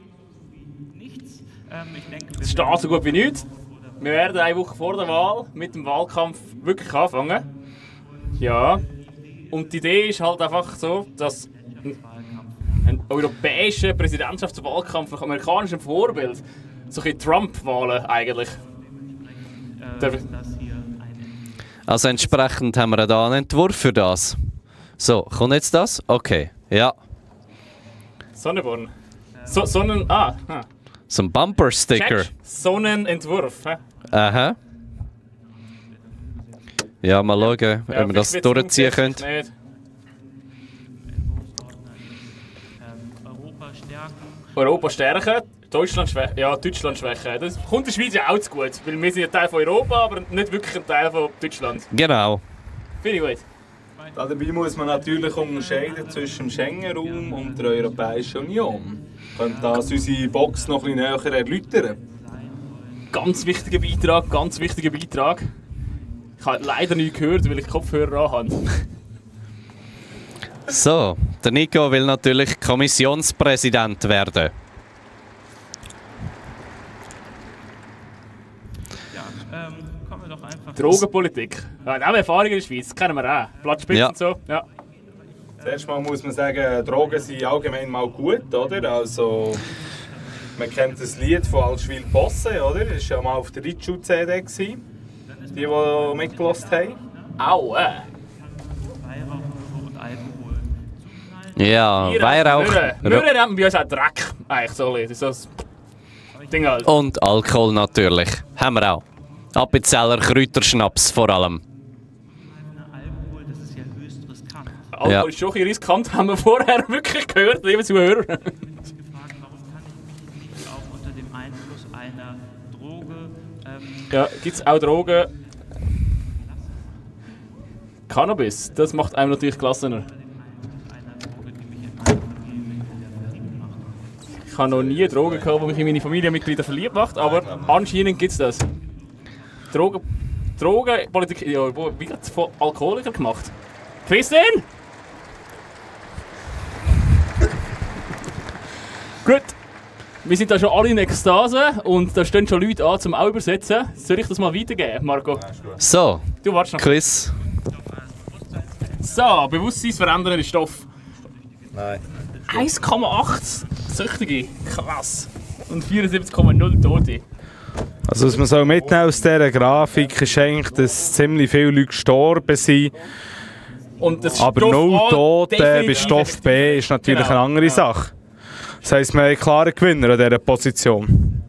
Es steht so gut wie nichts. Wir werden eine Woche vor der Wahl mit dem Wahlkampf wirklich anfangen. Ja. Und die Idee ist halt einfach so, dass ein europäischer Präsidentschaftswahlkampf nach amerikanischem Vorbild, so ein Trump-Wahlen eigentlich. Darf ich- Also entsprechend haben wir da einen Entwurf für das. So, kommt jetzt das? Okay, ja. Sonneborn. So, Sonnen... Ah. ah. So ein Bumper-Sticker. Check. Sonnenentwurf. hä? Aha. Ja, mal schauen, Ja, ob wir das vielleicht durchziehen wird's können. umgesetzt, nicht. Europa stärken, Deutschland schwächen. Ja, Deutschland schwächen. Das kommt der Schweiz ja auch zu gut, weil wir sind ein Teil von Europa, aber nicht wirklich ein Teil von Deutschland. Genau. Finde ich gut. Dabei muss man natürlich unterscheiden zwischen dem Schengen-Raum und der Europäischen Union. Könnt das unsere Box noch ein bisschen näher erläutern? Ganz wichtiger Beitrag, ganz wichtiger Beitrag. Ich habe leider nichts gehört, weil ich Kopfhörer an habe. So, der Nico will natürlich Kommissionspräsident werden. Ja, ähm, kommen wir doch einfach. Drogenpolitik. Ja, auch Erfahrung in der Schweiz, das kennen wir auch. Blattspitze Ja. und so. Ja. Zuerst mal muss man sagen, Drogen sind allgemein mal gut, oder? Also, man kennt das Lied von Altschwil Posse, oder? Das war ja mal auf der Ritschul-C D. gewesen. Die, die mitgelassen haben. Au, äh. Weihrauch und Alkohol. Ja, Bier, Weihrauch Möhre. Möhre haben bei uns auch Dreck. Eigentlich so ein bisschen. Das ist so ein Ding halt. und Alkohol natürlich. Haben wir auch. Appenzeller Kräuterschnaps vor allem. Alkohol, das ist ja höchst riskant. Alkohol Ja. ist schon ein bisschen riskant, haben wir vorher wirklich gehört, liebe Zuhörer. Ich gefragt, warum kann ich mich nicht auch unter dem Einfluss einer Droge ähm, Ja, gibt es auch Drogen? Cannabis, das macht einem natürlich gelassener. Ich habe noch nie Drogen gehabt, die mich in meine Familienmitglieder verliebt macht, aber anscheinend gibt es das. Drogen, Drogenpolitik, ja, wo- wie wird es von Alkoholikern gemacht? Christine? Gut. Wir sind da schon alle in Ekstase und da stehen schon Leute an, zum auch übersetzen. Soll ich das mal weitergeben, Marco? So, Du wartest noch. Chris. So, bewusstseinsverändernder Stoff. Nein. eins Komma acht Süchtige. Krass. Und vierundsiebzig Komma null Tote. Also, was man so mitnehmen aus dieser Grafik ist eigentlich, dass ziemlich viele Leute gestorben sind. Und das Aber Stoff null A Tote bei definitiv Stoff B ist natürlich Genau, eine andere ja. Sache. Das heisst, wir haben einen klaren Gewinner an dieser Position.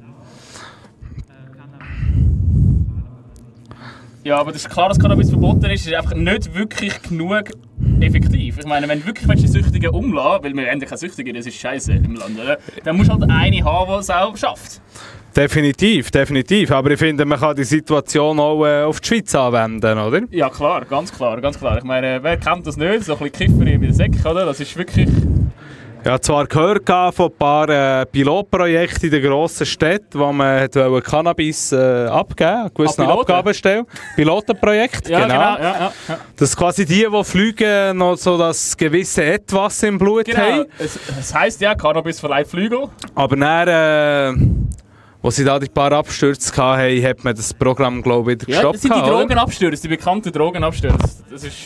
Ja, aber das ist klar, dass Cannabis verboten ist, ist einfach nicht wirklich genug effektiv. Ich meine, wenn du wirklich die Süchtigen umlassen, weil wir endlich keine Süchtigen, das ist scheiße im Land, oder? Dann musst du halt eine haben, die es auch schafft. Definitiv, definitiv. Aber ich finde, man kann die Situation auch äh, auf die Schweiz anwenden, oder? Ja, klar, ganz klar, ganz klar. Ich meine, wer kennt das nicht? So ein bisschen Kiffer in der Säcke, oder? Das ist wirklich... Ich habe zwar gehört von ein paar äh, Pilotprojekten in den grossen Städten, wo man hat wollte Cannabis äh, abgeben an gewissen Ah, Piloten? Abgabestellen. Pilotenprojekt, Ja, genau. genau. Ja, ja, ja. Das quasi die, die fliegen, noch so das gewisse Etwas im Blut Genau. haben. Es, es heisst ja, Cannabis verleiht Flügel. Aber dann, äh, wo sie da die paar Abstürze hatten, hat man das Programm, glaube ich, wieder Ja, gestoppt. das sind die oder? Drogenabstürze, die bekannten Drogenabstürze. Das ist...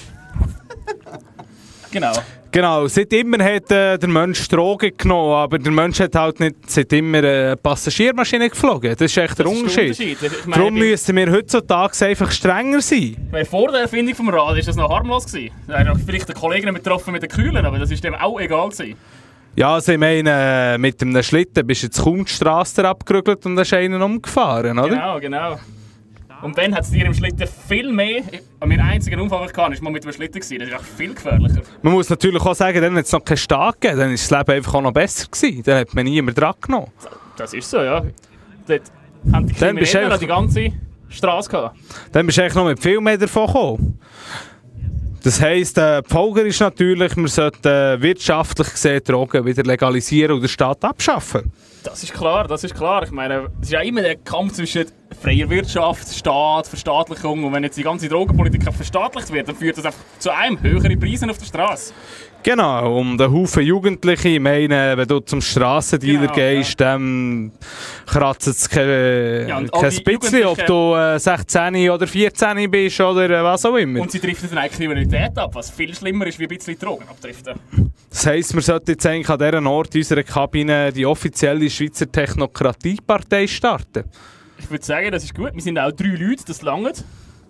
Genau. Genau, seit immer hat äh, der Mensch Drogen genommen, aber der Mensch hat halt nicht seit immer eine Passagiermaschine geflogen. Das ist echt der Das ist der Unterschied. Unterschied. Ich meine, Darum bei- müssen wir heutzutage einfach strenger sein. Weil vor der Erfindung des Rad war das noch harmlos gewesen. Da haben vielleicht den Kollegen betroffen mit den Kühlen, aber das war dem auch egal gewesen. Ja, also ich meine, äh, mit einem Schlitten bist du jetzt kaum die Straße abgerügelt und hast einen umgefahren, oder? Genau, genau. Und dann hat es dir im Schlitten viel mehr... Mein einziger Unfall, den ich hatte, war mal mit dem Schlitten. gewesen. Das ist echt viel gefährlicher. Man muss natürlich auch sagen, dann hat es noch keinen Staat gegeben, dann war das Leben einfach auch noch besser gewesen. Dann hat man niemand dran genommen. Das ist so, ja. Dort haben die Dann bist du Kriminellen einfach- die ganze Straße gehabt. Dann bist du eigentlich noch mit viel mehr davon gekommen. Das heisst, äh, die Folge ist natürlich, wir sollten äh, wirtschaftlich gesehen Drogen wieder legalisieren und den Staat abschaffen. Das ist klar, das ist klar. Ich meine, es ist ja immer der Kampf zwischen freier Wirtschaft, Staat, Verstaatlichung. Und wenn jetzt die ganze Drogenpolitik verstaatlicht wird, dann führt das einfach zu einem höheren Preisen auf der Straße. Genau, um den Haufen Jugendliche, ich meine, wenn du zum Strassendealer Genau, gehst, dann kratzt es kein, Ja, und all kein die bisschen, ob Jugendlichen- du äh, sechzehn oder vierzehn bist oder äh, was auch immer. Und sie driften dann eigentlich Kriminalität ab, was viel schlimmer ist, wie ein bisschen Drogen abdriften. Das heisst, wir sollten jetzt eigentlich an diesem Ort unserer Kabine die offizielle Schweizer Technokratiepartei starten. Ich würde sagen, das ist gut. Wir sind auch drei Leute, das langt.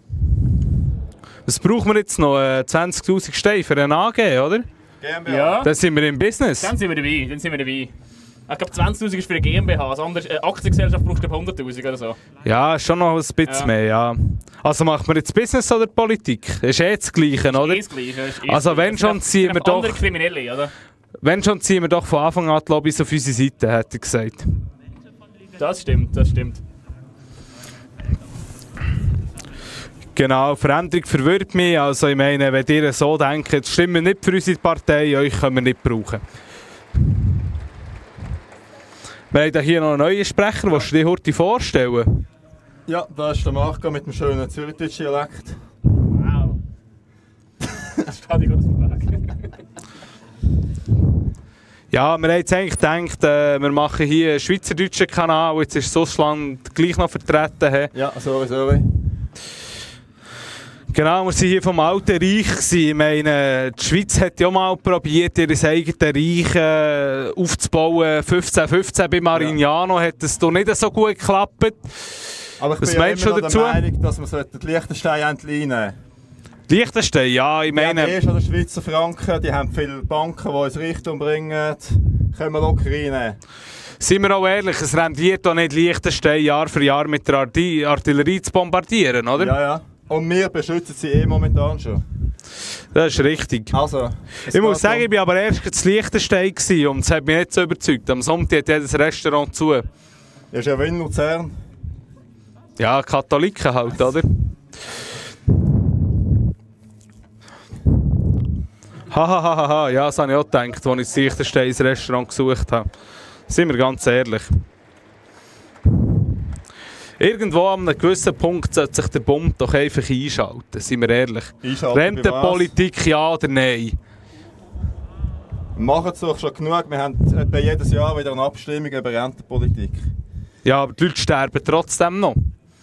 Was brauchen wir jetzt noch? Äh, zwanzigtausend Steine für eine A G, oder? Ja. Dann sind wir im Business. Dann sind wir dabei, dann sind wir dabei. Ich glaube, zwanzigtausend ist für eine GmbH. Also anders, eine Aktiengesellschaft brauchst du glaube hunderttausend oder so. Ja, schon noch ein bisschen Ja. mehr, ja. Also machen wir jetzt Business oder Politik? Ist eh das Gleiche, oder? Eh das Gleiche, ist eh Also das Gleiche. wenn Das schon, sind ziehen einfach wir doch- andere Kriminelle, oder? Wenn schon, ziehen wir doch von Anfang an die Lobbys auf unsere Seite, hätte ich gesagt. Das stimmt, das stimmt. Genau, Veränderung verwirrt mich. Also ich meine, wenn ihr so denkt, stimmen nicht für unsere Partei, euch können wir nicht brauchen. Wir haben hier noch einen neuen Sprecher, willst du dich heute vorstellen? Ja, da ist der Marco mit dem schönen Zürichdeutsch-Dialekt. Wow. Das steht ich aus dem Weg. Ja, wir haben jetzt eigentlich gedacht, äh, wir machen hier einen schweizerdeutschen Kanal, jetzt ist Russland gleich noch vertreten. He. Ja, sorry, sorry. Genau, wir waren hier vom Alten Reich gewesen. Ich meine, die Schweiz hat ja mal probiert, ihr eigenes Reich äh, aufzubauen. fünfzehn fünfzehn bei Marignano hat es doch nicht so gut geklappt. Aber ich Was bin ja meinst immer du noch dazu? der Meinung, dass man die Liechtenstein endlich einnehmen sollte. Liechtenstein, ja, ich Wir haben meine... eh schon den Schweizer Franken, die haben viele Banken, die uns Richtung bringen. Können wir locker reinnehmen. Seien wir auch ehrlich, es rendiert doch nicht Liechtenstein Jahr für Jahr mit der Arti Artillerie zu bombardieren, oder? Ja, ja. Und wir beschützen sie eh momentan schon. Das ist richtig. Also, es Ich muss geht sagen, um- ich war aber erst in Liechtenstein gewesen und es hat mich nicht so überzeugt. Am Sonntag hat jedes Restaurant zu. Das ist ja wie in Luzern. Ja, Katholiken halt, oder? Hahaha, ha, ha, ha. Ja, das habe ich auch gedacht, als ich das Liechtenstein ins Restaurant gesucht habe. Sind wir ganz ehrlich. Irgendwo an einem gewissen Punkt sollte sich der Bund doch einfach einschalten, sind wir ehrlich. Einschalten bei Rentenpolitik, ja oder nein? Wir machen es doch schon genug. Wir haben etwa jedes Jahr wieder eine Abstimmung über Rentenpolitik. Ja, aber die Leute sterben trotzdem noch.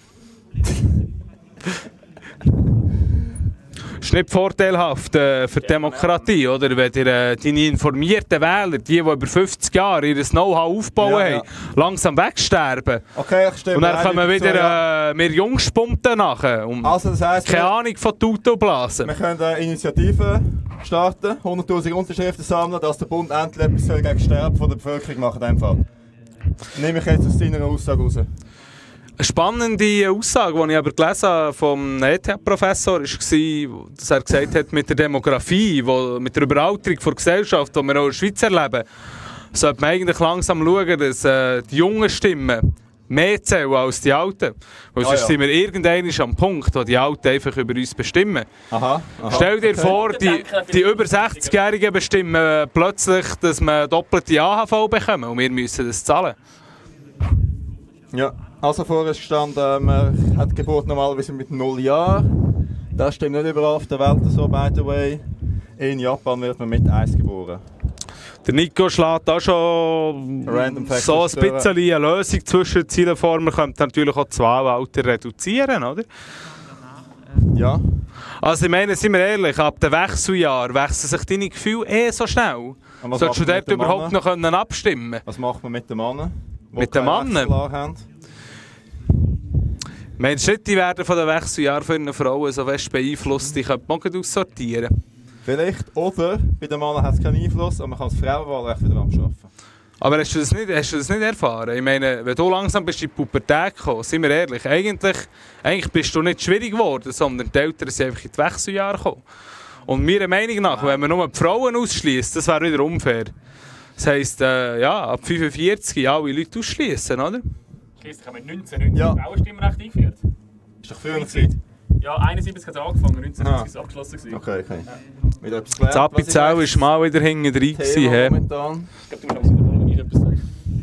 Das ist nicht vorteilhaft äh, für die Demokratie, oder? Wenn ihr, äh, deine informierten Wähler, die, die über fünfzig Jahre ihr Know-how aufbauen Ja, haben, ja. langsam wegsterben. Okay, ich stimme Und dann einmal kommen dazu, wieder ja. äh, wir Jungspumpen nachher. Und Also das heisst, keine wir, Ahnung von Tutoblasen. wir können eine Initiative starten, hunderttausend Unterschriften sammeln, dass der Bund endlich etwas soll gegen das Sterben von der Bevölkerung machen in dem Fall. Nehme ich jetzt aus deiner Aussage raus. Eine spannende Aussage, die ich aber gelesen habe vom E T H-Professor, war, dass er gesagt hat, mit der Demografie, wo, mit der Überalterung der Gesellschaft, die wir auch in der Schweiz erleben, sollte man eigentlich langsam schauen, dass äh, die jungen Stimmen mehr zählen als die Alten. Weil sonst ja. sind wir irgendwann am Punkt, wo die Alten einfach über uns bestimmen. Aha, aha. Stell dir Okay. vor, die, die über sechzigjährigen bestimmen plötzlich, dass wir doppelte A H V bekommen und wir müssen das zahlen. Ja, also vorher ist gestanden, man hat die Geburt normalerweise mit null Jahren. Das stimmt nicht überall auf der Welt so, by the way. In Japan wird man mit eins geboren. Der Nico schlägt auch schon Random Fact so ein zerstören. bisschen eine Lösung zwischen den Zielen vor. Man könnte natürlich auch das Wahlalter reduzieren, oder? Ja. Also ich meine, sind wir ehrlich, ab dem Wechseljahr wechseln sich deine Gefühle eh so schnell. Und was Solltest du macht man dort mit den überhaupt Männern? noch können abstimmen? Was macht man mit den Männern? die Mit den keinen Männern? Wechseljahr haben? Meinst du nicht, die werden von den Wechseljahren für eine Frau so fest beeinflusst, die könnte man aussortieren? Vielleicht. Oder bei den Männern hat es keinen Einfluss und man kann das Frauenwahlrecht wieder abschaffen. Aber hast du, das nicht, hast du das nicht erfahren? Ich meine, wenn du langsam bist in die Pubertät gekommen, sind wir ehrlich, eigentlich, eigentlich bist du nicht schwierig geworden, sondern die Eltern sind einfach in die Wechseljahre gekommen. Und meiner Meinung nach, wenn man nur die Frauen ausschließt, das wäre wieder unfair. Das heisst, äh, ja, ab fünfundvierzig alle Leute ausschließen, oder? Christ, ich habe mit neunzehnhundertneunzig Ja. das Frauenstimmrecht eingeführt. Ist doch früher gewesen. Ja, einundsiebzig hat es angefangen, neunzehnhundertneunzig ist es abgeschlossen. Gewesen. Okay, okay. Wieder etwas gelernt. Das Appenzell war mal wieder hinten drin. Thema He. momentan. Ich glaube, du musst am Sieg etwas sagen.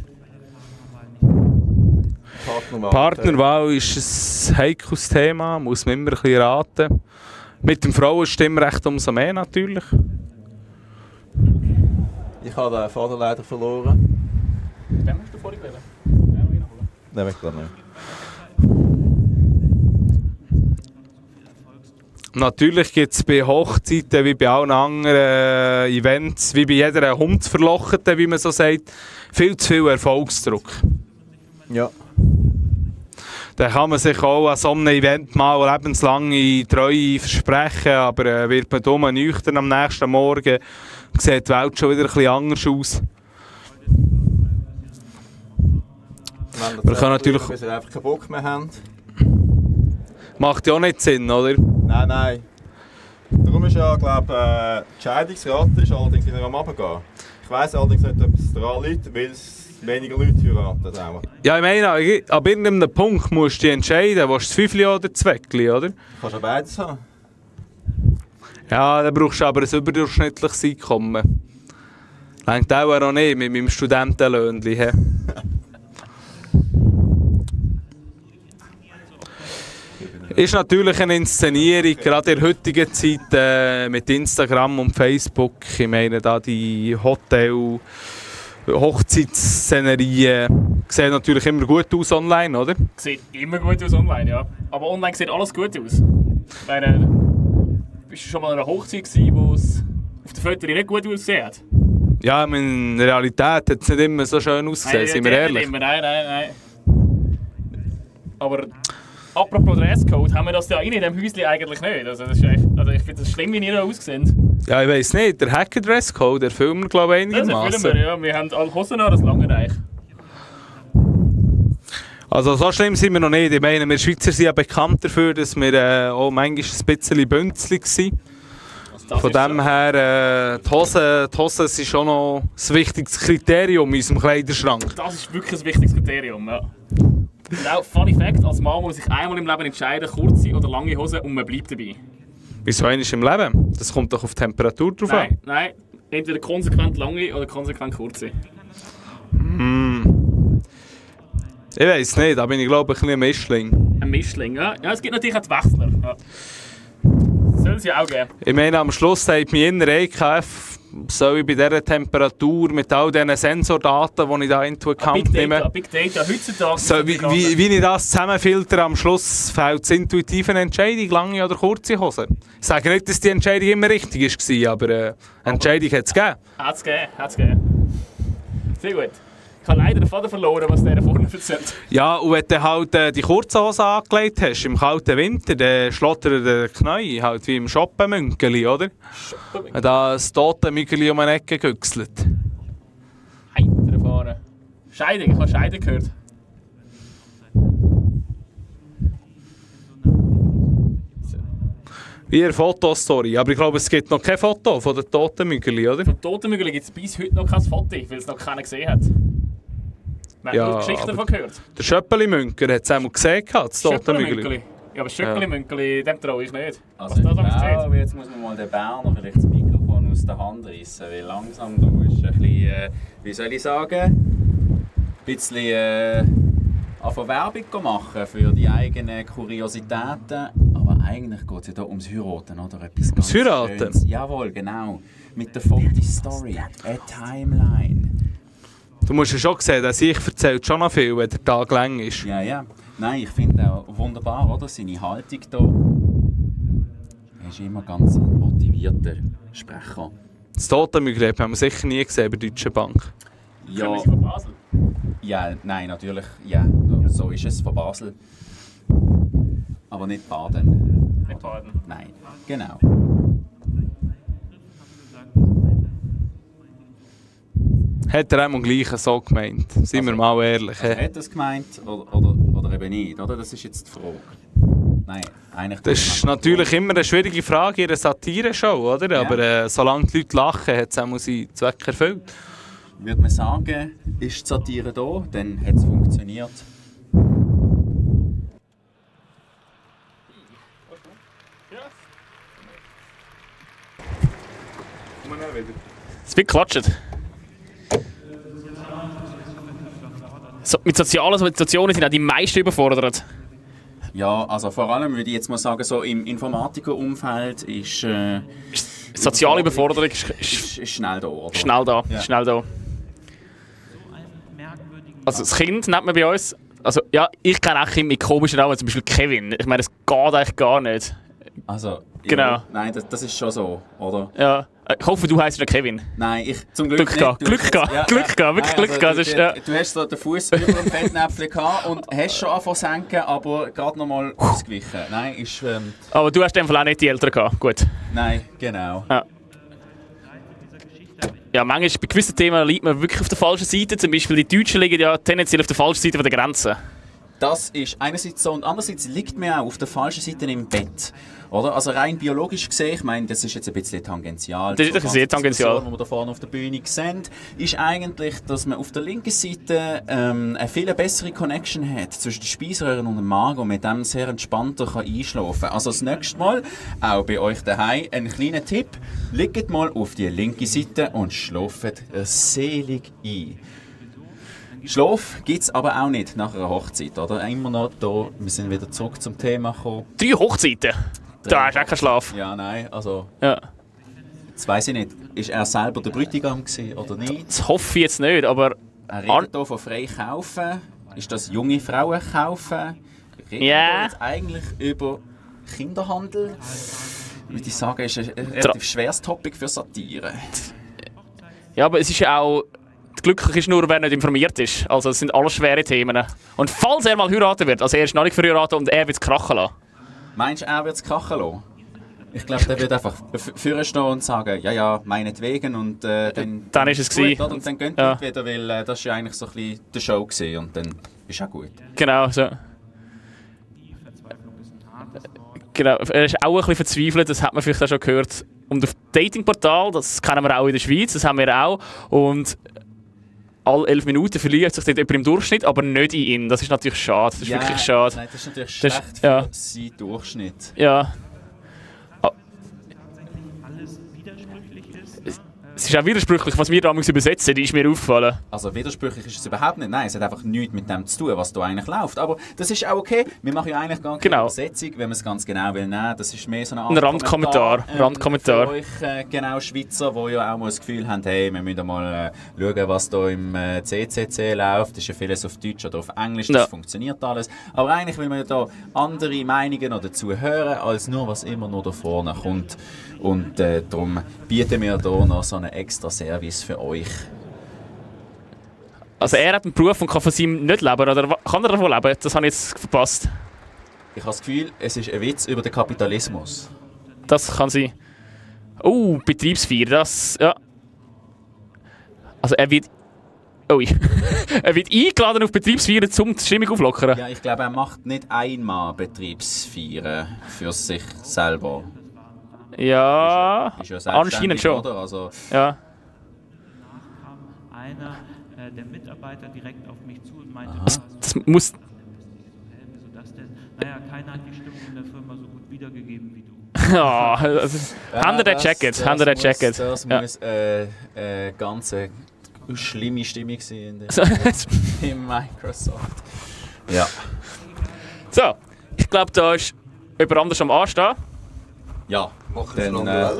Partnerwahl. Partnerwahl ist ein heikles Thema, muss man immer ein bisschen raten. Mit dem Frauenstimmrecht umso mehr natürlich. Ich habe den Vater leider verloren. Dem hast du vorhin gewählt. Nein, ich glaube nicht. Natürlich gibt es bei Hochzeiten wie bei allen anderen Events, wie bei jeder Hundsverlochete, wie man so sagt, viel zu viel Erfolgsdruck. Ja. Dann kann man sich auch an so einem Event mal lebenslange Treue versprechen, aber äh, wird man dumm nüchtern am nächsten Morgen, sieht die Welt schon wieder ein bisschen anders aus. Wir können natürlich... Weil sie einfach keinen Bock mehr haben. Macht ja auch nicht Sinn, oder? Nein, nein. Darum ist ja, glaube äh, die Scheidungsrate ist allerdings wieder am Runtergehen. Ich weiss allerdings nicht, ob es daran liegt, weil es weniger Leute heiraten. Auch. Ja, ich meine, ab irgendeinem Punkt musst du dich entscheiden, willst du das Fünfli oder das Zweckli, oder? Du kannst ja beides haben. Ja, dann brauchst du aber ein überdurchschnittliches Einkommen. Längt auch noch nicht mit meinem Studentenlöhnchen. Ist natürlich eine Inszenierung, gerade in der heutigen Zeit äh, mit Instagram und Facebook. Ich meine, da die Hotel, Hochzeitsszenerien sehen natürlich immer gut aus online, oder? Sieht immer gut aus online, ja. Aber online sieht alles gut aus. Ich meine, bist du schon mal an einer Hochzeit gewesen, wo es auf der Fotos nicht gut ausgesehen hat? Ja, in der Realität hat es nicht immer so schön ausgesehen, Nein, sind wir nicht ehrlich. Immer. Nein, nein, nein. Aber apropos Dresscode, haben wir das ja in dem Häuschen eigentlich nicht. Also, das ist echt, also ich finde es schlimm, wie ihr da aussehen. Ja, ich weiss nicht, der Hacker-Dresscode erfüllen wir, glaube ich, Das erfüllen einigermaßen. wir, ja. Wir haben alle Hosen an, das lange eigentlich. Also so schlimm sind wir noch nicht. Ich meine, wir Schweizer sind ja bekannt dafür, dass wir äh, auch manchmal ein bisschen bünzlig sind. Das Von ist dem so. her, äh, die Hosen, die Hosen sind schon noch ein wichtiges Kriterium in unserem Kleiderschrank. Das ist wirklich ein wichtiges Kriterium, ja. Und auch, funny fact, als Mann muss ich einmal im Leben entscheiden, kurze oder lange Hosen und man bleibt dabei. Wieso einmal im Leben? Das kommt doch auf die Temperatur drauf Nein, an. nein, entweder konsequent lange oder konsequent kurze. Hm. Ich weiss nicht, da bin ich glaube ich ein bisschen ein Mischling. Ein Mischling, ja. Ja, es gibt natürlich auch die Wechsler. Ja. Soll es ja auch geben. Ich meine, am Schluss sagt mein innerer E K F, soll ich bei dieser Temperatur mit all diesen Sensordaten, die ich da in den Big Kampf Data, nehme, Big Data, heutzutage... so, wie, wie, wie ich das zusammenfiltere, am Schluss fällt es intuitiv eine Entscheidung, lange oder kurze Hose. Ich sage nicht, dass die Entscheidung immer richtig war, aber äh, eine Entscheidung hat es gegeben. Hat es gegeben, hat es gegeben. Sehr gut. Ich habe leider den Faden verloren, was der vorne erzählt. Ja, und wenn du halt äh, die kurze Hose angelegt hast, im kalten Winter, dann schlottert der Knie, halt wie im Schoppenmünkeli, oder? Wenn da das Totenmünkeli um eine Ecke güchselt. Heiter erfahren. Scheidung, ich habe Scheidung gehört. Wie eine Fotostory, aber ich glaube, es gibt noch kein Foto von den Totenmünkeli, oder? Von Totenmügel gibt es bis heute noch kein Foto, weil es noch keiner gesehen hat. Wir Ja, haben nur Geschichten davon gehört. Der Schöppeli-Münker hat es einmal gesehen, das Totenmügeli. Schöppeli-Münkeli. Ja, aber Schöppeli-Münkeli, dem traue ich nicht. Also Was da ich da glaube, jetzt muss man mal den Berner vielleicht das Mikrofon aus der Hand reissen, weil langsam da ist ein bisschen, äh, wie soll ich sagen, ein bisschen äh, anfangen Werbung machen für die eigenen Kuriositäten. Aber eigentlich geht es ja hier ums Heiraten, oder? Etwas ganz Ums Heiraten? Schönes. Jawohl, genau. Mit der Fotostory, a Timeline. Du musst ja schon sehen, dass ich erzählt schon noch viel, wenn der Tag lang ist. Ja, ja. Nein, ich finde auch wunderbar, oder? Seine Haltung hier. Er ist immer ganz ein motivierter Sprecher. Das Totenmügeli haben wir sicher nie gesehen bei der Deutschen Bank. Ja, Kommen Sie von Basel? ja, nein, natürlich. Ja, so ist es von Basel. Aber nicht Baden. Nicht Baden. Nein, genau. Hat er einmal gleich so gemeint? Seien wir Also, mal ehrlich. Also, he? hat er es gemeint oder, oder, oder eben nicht? Oder? Das ist jetzt die Frage. Nein, eigentlich Das ist natürlich immer eine schwierige Frage in einer Satire-Show, oder? Ja. Aber äh, solange die Leute lachen, hat es auch seinen Zweck erfüllt. Würde man sagen, ist die Satire da, dann hat es funktioniert. Es wird geklatscht. So, mit sozialen Situationen sind auch die meisten überfordert. Ja, also vor allem würde ich jetzt mal sagen, so im Informatikerumfeld ist, äh, Soziale Überforderung ist, ist, ist ist schnell da, oder? schnell da. Ja. Schnell da. Also das Kind nennt man bei uns. Also ja, ich kenne auch Kinder mit komischen Namen, zum Beispiel Kevin. Ich meine, das geht eigentlich gar nicht. Also, Genau. Ja, nein, das, das ist schon so, oder? Ja. Ich hoffe, du heisst ja Kevin. Nein, ich zum Glück, Glück gehabt, nicht. Du Glück hast gehabt, jetzt- Glück gehabt, wirklich Nein, Glück gehabt, Du, das ist, du, ja. du hast so den Fuß über dem Fettnäpfchen gehabt und hast schon angefangen zu senken, aber gerade noch mal ausgewichen. Nein, ist... Ähm, Aber du hast in dem Fall auch nicht die Eltern gehabt. Gut. nein, genau. Ja. Ja, manchmal bei gewissen Themen liegt man wirklich auf der falschen Seite. Zum Beispiel die Deutschen liegen ja tendenziell auf der falschen Seite der Grenze. Das ist einerseits so und andererseits liegt man auch auf der falschen Seite im Bett. Oder? Also rein biologisch gesehen, ich meine, das ist jetzt ein bisschen tangential. Das ist zur ein sehr ganzen tangential. Diskussion, die wir da vorne auf der Bühne sehen, ist eigentlich, dass man auf der linken Seite ähm, eine viel bessere Connection hat zwischen den Speiseröhren und dem Magen und mit dem sehr entspannter kann einschlafen kann. Also das nächste Mal, auch bei euch daheim, ein kleiner Tipp, liegt mal auf die linke Seite und schlaft selig ein. Schlaf gibt es aber auch nicht nach einer Hochzeit, oder? Immer noch da, wir sind wieder zurück zum Thema gekommen. Drei Hochzeiten. Da hast du auch keinen Schlaf. Ja, nein, also... Ja. Jetzt weiss ich nicht, ist er selber der Bräutigam gewesen oder nicht? Das hoffe ich jetzt nicht, aber... Er redet hier von frei kaufen. Ist das junge Frauen kaufen? Reden Ja. wir jetzt eigentlich über Kinderhandel? Würde ich sagen, ist ein relativ schweres Topic für Satire. Ja, aber es ist ja auch... Glücklich ist nur, wer nicht informiert ist. Also es sind alles schwere Themen. Und falls er mal heiraten wird, also er ist noch nicht verheiratet und er wird es krachen lassen. Meinst du, er wird es krachen lassen? Ich glaube, der wird einfach vorne stehen und sagen, ja, ja, meinetwegen und äh, dann... Dann ist es gut, gewesen. oder? Und dann gehen die Ja. Leute wieder, weil äh, das war ja eigentlich so ein bisschen die Show gewesen und dann ist auch gut. Genau, so. Genau, er ist auch ein bisschen verzweifelt, das hat man vielleicht auch schon gehört. Und auf Datingportal, das kennen wir auch in der Schweiz, das haben wir auch. Und alle elf Minuten verliert sich dort jemand im Durchschnitt, aber nicht in ihn. Das ist natürlich schade. Das ist Ja, wirklich schade. Nein, das ist natürlich Das schlecht ist- für ja. seinen Durchschnitt. Ja. Ah, alles widersprüchlich ist. es ist auch widersprüchlich, was wir damals übersetzen, die ist mir aufgefallen. Also widersprüchlich ist es überhaupt nicht. Nein, es hat einfach nichts mit dem zu tun, was da eigentlich läuft. Aber das ist auch okay. Wir machen ja eigentlich gar keine Genau. Übersetzung, wenn man es ganz genau will nehmen. Das ist mehr so eine Ein Randkommentar, ähm, Randkommentar. Für euch äh, genau Schweizer, die ja auch mal das Gefühl haben, hey, wir müssen mal äh, schauen, was da im äh, C C C läuft. Das ist ja vieles auf Deutsch oder auf Englisch, das Ja. funktioniert alles. Aber eigentlich will man ja da andere Meinungen noch dazu hören, als nur, was immer nur da vorne kommt. Und äh, darum bieten wir hier noch so einen extra Service für euch. Also er hat einen Beruf und kann von seinem nicht leben, oder wa- kann er davon leben? Das habe ich jetzt verpasst. Ich habe das Gefühl, es ist ein Witz über den Kapitalismus. Das kann sein. Oh, Betriebsfeier, das, ja. Also er wird... Ui. Er wird eingeladen auf Betriebsfeiern, um die Stimmung auflockern. Ja, ich glaube, er macht nicht einmal Betriebsfeiern für sich selber. Ja, Ist ja selbstständig, anscheinend schon. Oder? Also, Ja. Einer, äh, äh, der Mitarbeiter direkt auf mich zu und meinte, Das, das muss... wieso das denn? Naja, keiner hat die Stimmung in der Firma so gut wiedergegeben wie du. Ja, also, haben wir den Jacket, haben wir den Jacket. Das Ja. muss äh, äh, ganz äh, schlimme Stimmung sein in der, im Microsoft. Ja. So, ich glaube, da ist jemand anders am Anstehen. Ja, Machen dann Sie äh,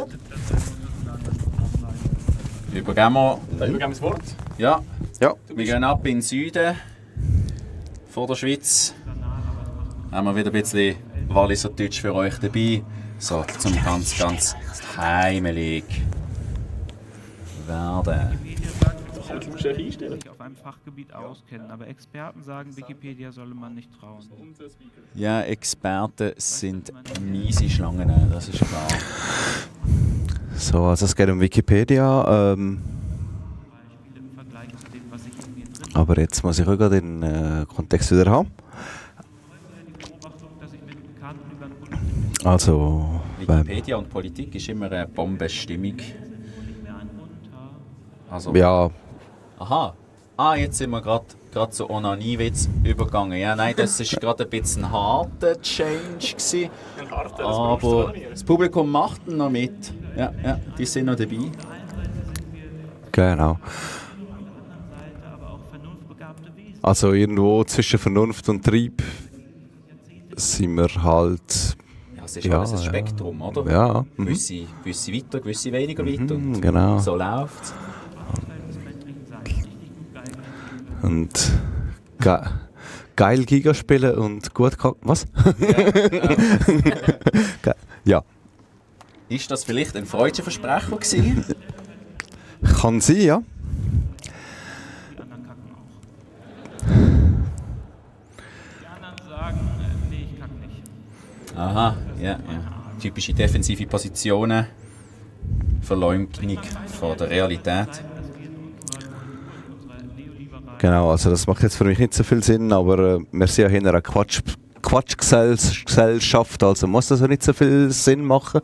übergeben wir... Dann übergeben wir das Wort. Ja, Ja. wir gehen ab in den Süden vor der Schweiz. Haben wir wieder ein bisschen Walliser Deutsch für euch dabei. So, zum ganz, ganz heimelig werden. sich auf einem Fachgebiet auskennen, aber Experten sagen, Wikipedia solle man nicht trauen. Ja, Experten sind miese Schlangen, das ist klar. So, also es geht um Wikipedia. Ähm, Beispiele im Vergleich zu dem, was ich in mir drin aber jetzt muss ich auch gerade den äh, Kontext wieder haben. die Beobachtung, dass ich mit Bekannten über ein politisches Also, beim, Wikipedia und Politik ist immer eine Bombenstimmung. nicht mehr ein Unter. Also, ja, aha. Ah, jetzt sind wir gerade zu Onaniewitz übergegangen. Ja, nein, das war gerade ein bisschen ein harter Change gewesen. Ein harter, das Aber das Publikum macht noch mit. Ja, ja, die sind noch dabei. genau. Aber auch vernunftbegabte Wesen. Also irgendwo zwischen Vernunft und Trieb sind wir halt. Ja, es ist Ja, alles ein ja. Spektrum, oder? Ja, mhm. Gewisse, gewisse weiter, gewisse weniger weit. Und genau. so läuft es. Und ge geil Giga spielen und gut ka- was? Ge- ja, Ist das vielleicht ein freudscher Versprecher gewesen? kann sein, ja. Die anderen kacken auch. Die anderen sagen, äh, nee, ich kack nicht. Aha, ja, ja. Typische defensive Positionen. Verleumdung von der Realität. Genau, also das macht jetzt für mich nicht so viel Sinn, aber äh, wir sind ja hier in einer Quatsch Quatschgesellschaft, also muss das ja nicht so viel Sinn machen.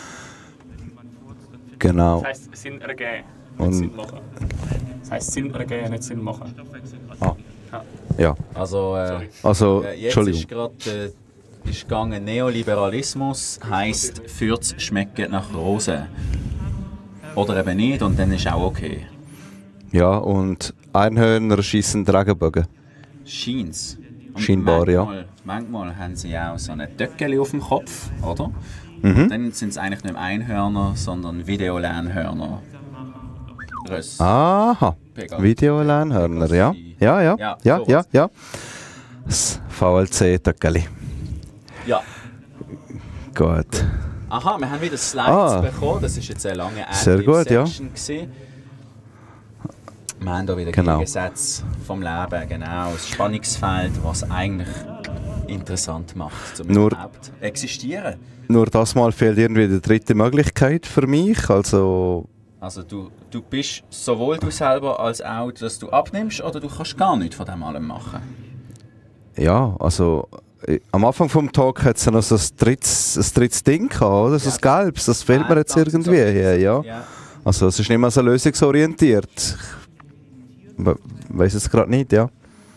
Genau. Das heisst Sinn ergeben, nicht Und- Sinn machen. Das heisst Sinn ergeben, nicht Sinn machen. Ah. Ja, Also, äh, also, äh, jetzt Entschuldigung. ist gerade äh, ist gegangen, Neoliberalismus heisst, Fürz schmecken nach Rosen. Oder eben nicht, und dann ist auch okay. Ja, und Einhörner schießen Regenbogen. Scheint's. Und Scheinbar, ja. manchmal, manchmal haben sie auch so eine Töckeli auf dem Kopf, oder? Mhm. Dann sind es eigentlich nicht mehr Einhörner, sondern Videolernhörner. Röss. Aha, Pegasus. Videolernhörner, ja. Ja, ja, Ja, ja, ja, sowas. ja. Das V L C-Töckeli. Ja. Gut. Aha, wir haben wieder Slides Ah. bekommen. Das ist jetzt eine lange Sehr gut, ja. Session gewesen. Wir haben hier wieder Genau. Gegensätze vom Leben, genau. Das Spannungsfeld, was eigentlich interessant macht, um Nur- überhaupt existieren. Nur das Mal fehlt irgendwie die dritte Möglichkeit für mich. Also, Also du, du bist sowohl du selber als auch, dass du abnimmst, oder du kannst gar nichts von dem allem machen. ja, also äh, am Anfang vom Talk hat es ja noch so ein drittes, ein drittes Ding gehabt, oder? So ein gelbes, das fehlt mir jetzt irgendwie hier, ja. Ja. Also es ist nicht mehr so lösungsorientiert. Ich we- weiss es gerade nicht, ja.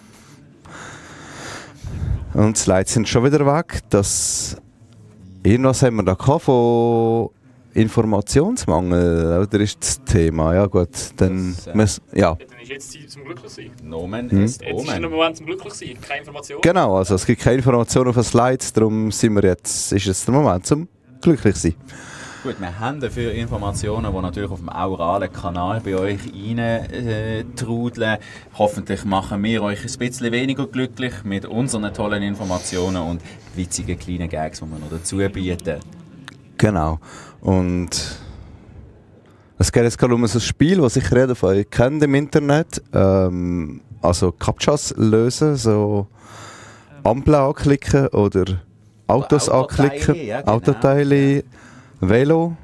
Und die Slides sind schon wieder weg. Das irgendwas haben wir da gehabt von Informationsmangel, oder ist das Thema? Ja gut, dann Das, äh, müssen, ja. Dann ist jetzt Zeit zum glücklich sein. Nomen Mhm. ist Jetzt ist der Omen. Moment zum glücklich sein. Keine Information. Genau, also es gibt keine Informationen auf den Slides, darum sind wir jetzt, ist jetzt der Moment zum glücklich sein. Gut, wir haben dafür Informationen, die natürlich auf dem auralen Kanal bei euch rein äh, trudeln. Hoffentlich machen wir euch ein bisschen weniger glücklich mit unseren tollen Informationen und witzigen kleinen Gags, die wir noch dazu bieten. Genau. Und es geht jetzt gerade um ein Spiel, das sicher jeder von euch kennt im Internet. Ähm, also Captchas lösen, so Ampeln anklicken oder Autos Autoteile, anklicken, ja, genau. Autoteile, Velo.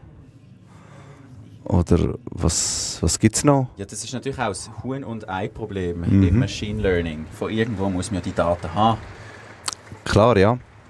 Oder was, was gibt es noch? Ja, das ist natürlich auch das Huhn- und Ei-Problem Mhm. im Machine Learning. Von irgendwo muss man ja die Daten haben. Klar, ja.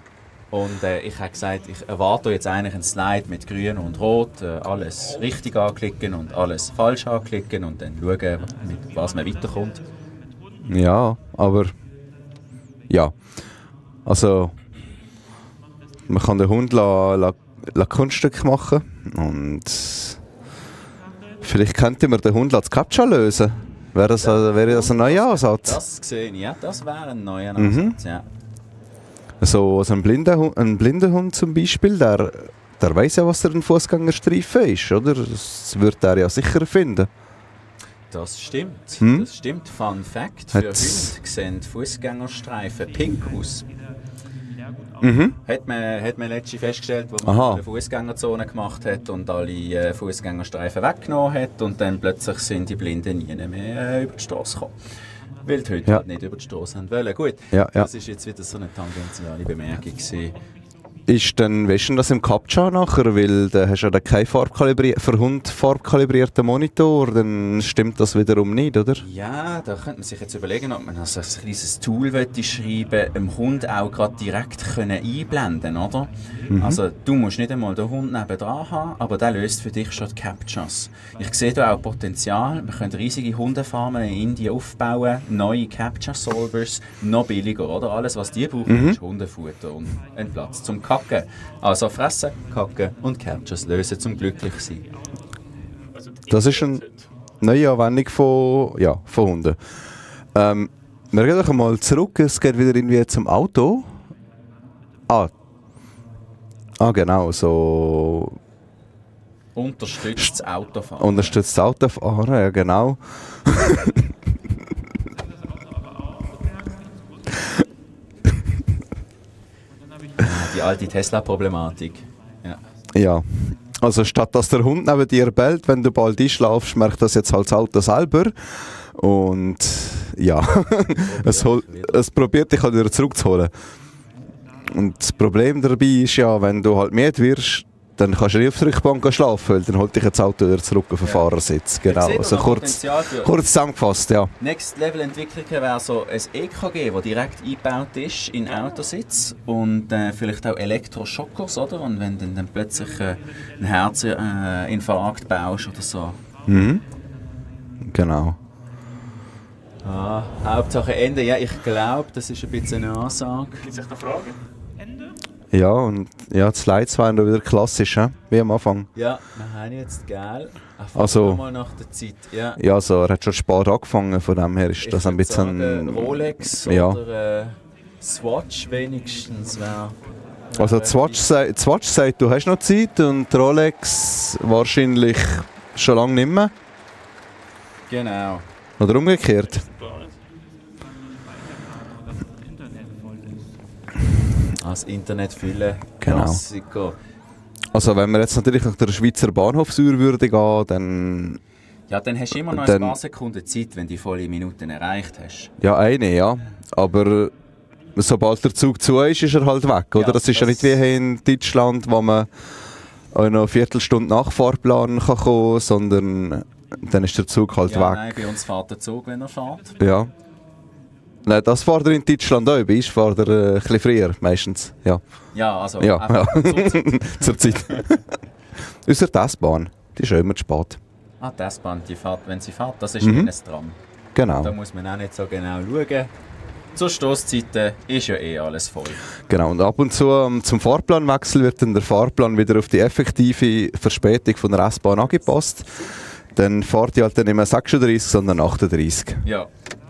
Und äh, ich habe gesagt, ich erwarte jetzt eigentlich einen Slide mit grün und rot, äh, alles richtig anklicken und alles falsch anklicken und dann schauen, mit was man weiterkommt. Ja, aber ja, also man kann den Hund la, la, la Kunststück machen und vielleicht könnte man den Hund als Captcha lösen. Wäre das, ja, wäre das ein neuer Ansatz? Das sehe ich, ja, das wäre ein neuer Ansatz, mhm. ja. So, also ein, blinder Hund, ein blinder Hund zum Beispiel, der, der weiss ja, was der ein Fußgängerstreifen ist, oder? Das wird er ja sicher finden. Das stimmt, hm? das stimmt. Fun Fact, für Hat's Hunde sehen Fußgängerstreifen pink aus. Mhm. Hat man, hat man letztens festgestellt, wo man Aha. eine Fußgängerzone gemacht hat und alle äh, Fußgängerstreifen weggenommen hat und dann plötzlich sind die Blinden nie mehr äh, über die Straße gekommen. Weil die heute ja. halt nicht über die Straße haben wollen. Gut, ja, ja. das ist jetzt wieder so eine tangentiale Bemerkung gewesen. Ist dann, weißt du das im Captcha nachher? Weil da hast du ja dann keinen Farbkalibri- für Hund farbkalibrierten Monitor, dann stimmt das wiederum nicht, oder? Ja, da könnte man sich jetzt überlegen, ob man also ein kleines Tool schreiben dem Hund auch gerade direkt können einblenden, oder? Mhm. Also du musst nicht einmal den Hund nebendran haben, aber der löst für dich schon die Captchas. Ich sehe da auch Potenzial. Wir können riesige Hundefarmen in Indien aufbauen, neue Captcha-Solvers, noch billiger, oder? Alles, was die brauchen, mhm. ist Hundefutter und ein Platz zum Kacken. Also fressen, kacken und Captchas lösen zum Glücklichsein. Das ist eine neue Anwendung von, ja, von Hunden. Ähm, wir gehen doch mal zurück, es geht wieder irgendwie zum Auto. Ah, ah genau, so... Unterstützt das Autofahren. Unterstützt das Autofahren, ja genau. Die alte Tesla-Problematik. Ja. ja. Also statt dass der Hund neben dir bellt, wenn du bald einschlafst, merkt das jetzt halt das Auto selber. Und ja, es, hol, es probiert dich halt wieder zurückzuholen. Und das Problem dabei ist ja, wenn du halt müde wirst, dann kannst du nicht auf der Rückbank schlafen, weil dann holt dich das Auto wieder zurück auf den ja. Fahrersitz. Genau. Also kurz, kurz zusammengefasst, ja. Next Level Entwicklung wäre so ein E K G, das direkt eingebaut ist in den Autositz und äh, vielleicht auch Elektroschockers, oder? Und wenn du dann plötzlich äh, einen Herzinfarkt äh, baust oder so. Mhm. Genau. Ah, Hauptsache Ende. Ja, ich glaube, das ist ein bisschen eine Ansage. Gibt es noch Fragen? Ende? Ja, und ja, die Slides waren wieder klassisch, he? Wie am Anfang. Ja, wir haben jetzt geil. Also, mal nach der Zeit. Ja, ja also, er hat schon spät angefangen, von dem her ist ich das ein bisschen... Sagen, Rolex ja. oder äh, Swatch wenigstens wäre... Also, die Swatch, sei, die Swatch sagt, du hast noch Zeit und Rolex wahrscheinlich schon lange nicht mehr. Genau. Oder umgekehrt. Das Internet füllen, genau. Klassiker. Also wenn wir jetzt natürlich nach der Schweizer Bahnhofsuhr würde gehen, dann... Ja, dann hast du immer noch dann, ein paar Sekunden Zeit, wenn du die volle Minuten erreicht hast. Ja, eine, ja. Aber sobald der Zug zu ist, ist er halt weg, oder? Ja, das ist das ja nicht wie hier in Deutschland, wo man auch noch eine Viertelstunde nach Fahrplan kann kommen, sondern dann ist der Zug halt ja, weg. Nein, bei uns fährt der Zug, wenn er fährt. Ja. Nein, das fährt er in Deutschland auch, bei uns fährt er äh, ein bisschen früher, meistens. Ja, ja also ja, einfach ja. zur Zeit. Ausser die S-Bahn, die ist auch immer zu spät. Ah, die S-Bahn, die fährt, wenn sie fährt, das ist mhm. wie ein Tram. Genau. Da muss man auch nicht so genau schauen. Zur Stoßzeiten ist ja eh alles voll. Genau, und ab und zu um, zum Fahrplanwechsel wird dann der Fahrplan wieder auf die effektive Verspätung von der S-Bahn angepasst. Dann fährt die halt dann nicht mehr sechsunddreißig, sondern achtunddreißig. Ja.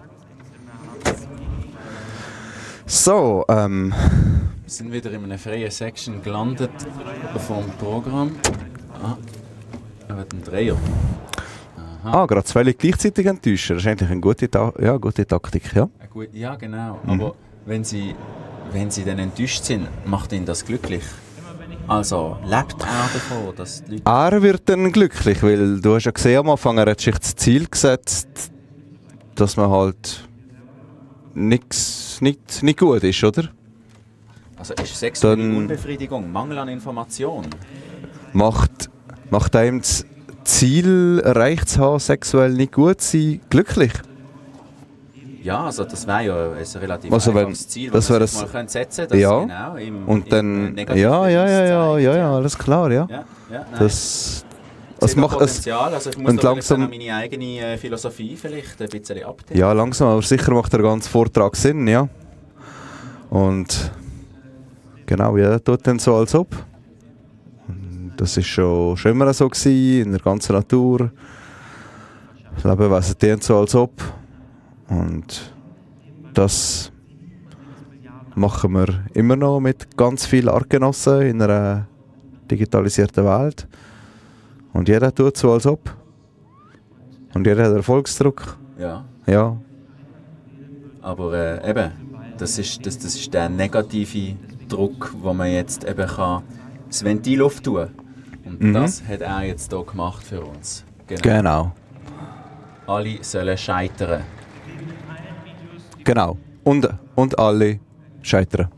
So, ähm... wir sind wieder in einer freien Section gelandet vom Programm. Ah, aber ein Dreier. Aha. Ah, gerade zwei Leute gleichzeitig enttäuschen. Das ist eigentlich eine gute, Ta- ja, gute Taktik, ja. Gut, ja, genau. Mhm. Aber wenn sie, wenn sie dann enttäuscht sind, macht ihn das glücklich? Also, lebt er davon, dass die Leute... Er wird dann glücklich, weil du hast ja gesehen am Anfang, er hat sich das Ziel gesetzt, dass man halt nichts nicht, nicht gut ist, oder? Also ist sexuelle dann Unbefriedigung, Mangel an Information? Macht, macht einem das Ziel erreicht zu haben, sexuell nicht gut zu sein, glücklich? Ja, also das wäre ja ein relativ Also wenn- einfaches Ziel, das das man wäre sich es- mal setzen könnte, dass Ja. genau im, Und im dann, negativen ja, ja, ja, ja, zeigt, ja, ja, alles klar, ja. ja, ja nein. Das, Ich das sehe da macht es. Potenzial, also ich muss und da vielleicht langsam- dann auch meine eigene äh, Philosophie vielleicht ein bisschen abdecken. Ja, langsam, aber sicher macht der ganze Vortrag Sinn, ja. Und genau, jeder tut dann so, als ob. Und das ist schon, schon immer so gewesen, in der ganzen Natur. Das Lebewesen tun so, als ob. Und das machen wir immer noch mit ganz vielen Artgenossen in einer digitalisierten Welt. Und jeder tut so, als ob. Und jeder hat Erfolgsdruck. Ja. Ja. Aber äh, eben, das ist, das, das ist der negative Druck, wo man jetzt eben kann das Ventil auftun kann. Und Mhm. das hat er jetzt hier gemacht für uns. Genau. Alle sollen scheitern. Genau. Und, und alle scheitern.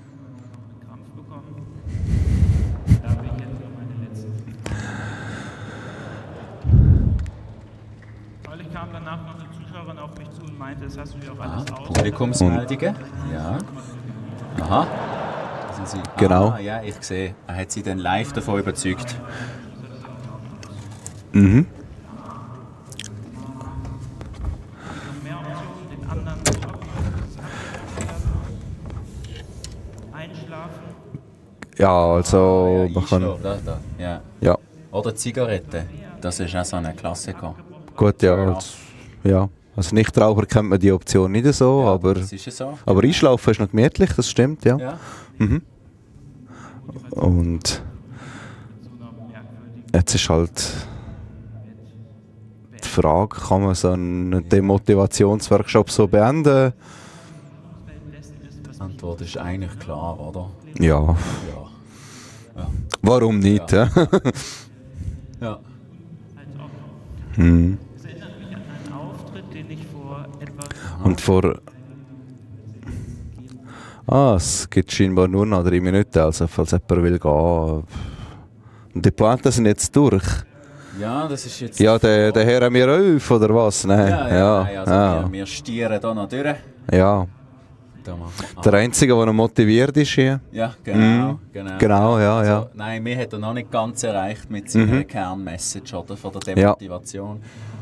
Neulich kam danach noch eine Zuschauerin auf mich zu und meinte, das hast du dir auch Ah, alles aus. Publikumsmeldungen. Ja. Aha. Sind Sie, Genau. Ah, ja, ich sehe. Er hat Sie dann live davon überzeugt. Mhm. Mehr Optionen, den anderen einschlafen. Ja, also man kann. Einschlafen, da, da. Ja. Ja. Oder Zigaretten. Das ist auch so ein Klassiker. Gut, ja. Als, ja. Als Nichtraucher kennt man die Option nicht so, aber. Das ist ja so. Aber einschlafen ist noch gemütlich, das stimmt, ja. Ja. Mhm. Und jetzt ist halt die Frage, kann man so einen Demotivationsworkshop so beenden? Die Antwort ist eigentlich klar, oder? Ja. Ja. Ja. Warum nicht? Ja. Ja. Ja. Mhm. Es erinnert mich an einen Auftritt, den ich vor etwas Und vor. Ah, es gibt scheinbar nur noch drei Minuten, also falls jemand will gehen. Und die Pointen sind jetzt durch. Ja, das ist jetzt... Ja, der, der hören wir auf, oder was? Nein. Ja, ja, ja, nein, also ja. Wir, wir stieren da noch durch. ja. Da machen wir Der Einzige, der noch motiviert ist hier. Ja, genau. Mhm. genau. Genau, ja, ja. Also, nein, mir hat er noch nicht ganz erreicht mit seiner Mhm. Kernmessage oder von der Ja. Demotivation.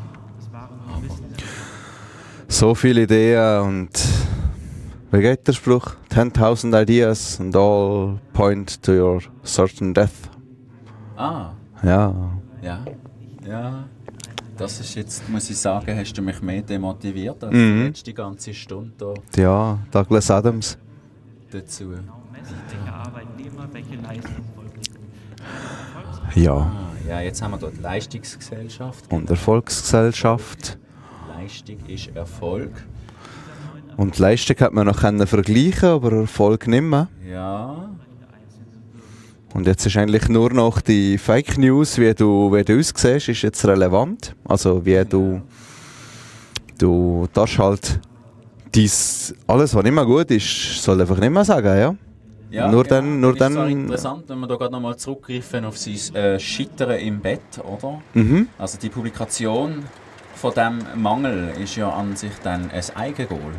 So viele Ideen und wie geht der Spruch? ten thousand ideas and all point to your certain death. Ah, Ja. ja. Ja. Das ist jetzt, muss ich sagen, hast du mich mehr demotiviert als Mhm. die letzte ganze Stunde da Ja, Douglas Adams. dazu. welcher Arbeitnehmer welche Leistung vollbringt. Ja. Ah, ja, jetzt haben wir dort Leistungsgesellschaft. Und Erfolgsgesellschaft. Leistung ist Erfolg. Und Leistung hat man noch können vergleichen, aber Erfolg nicht mehr. Ja. Und jetzt ist eigentlich nur noch die Fake News, wie du, wie du aussiehst, ist jetzt relevant. Also wie du, du darfst halt dies, alles, was nicht mehr gut ist, soll einfach nicht mehr sagen, ja? Ja, nur genau. dann, nur ist auch dann. interessant, wenn wir da gerade nochmal zurückgreifen auf sein äh, Scheitern im Bett, oder? Mhm. Also die Publikation von diesem Mangel ist ja an sich dann ein Eigengoal.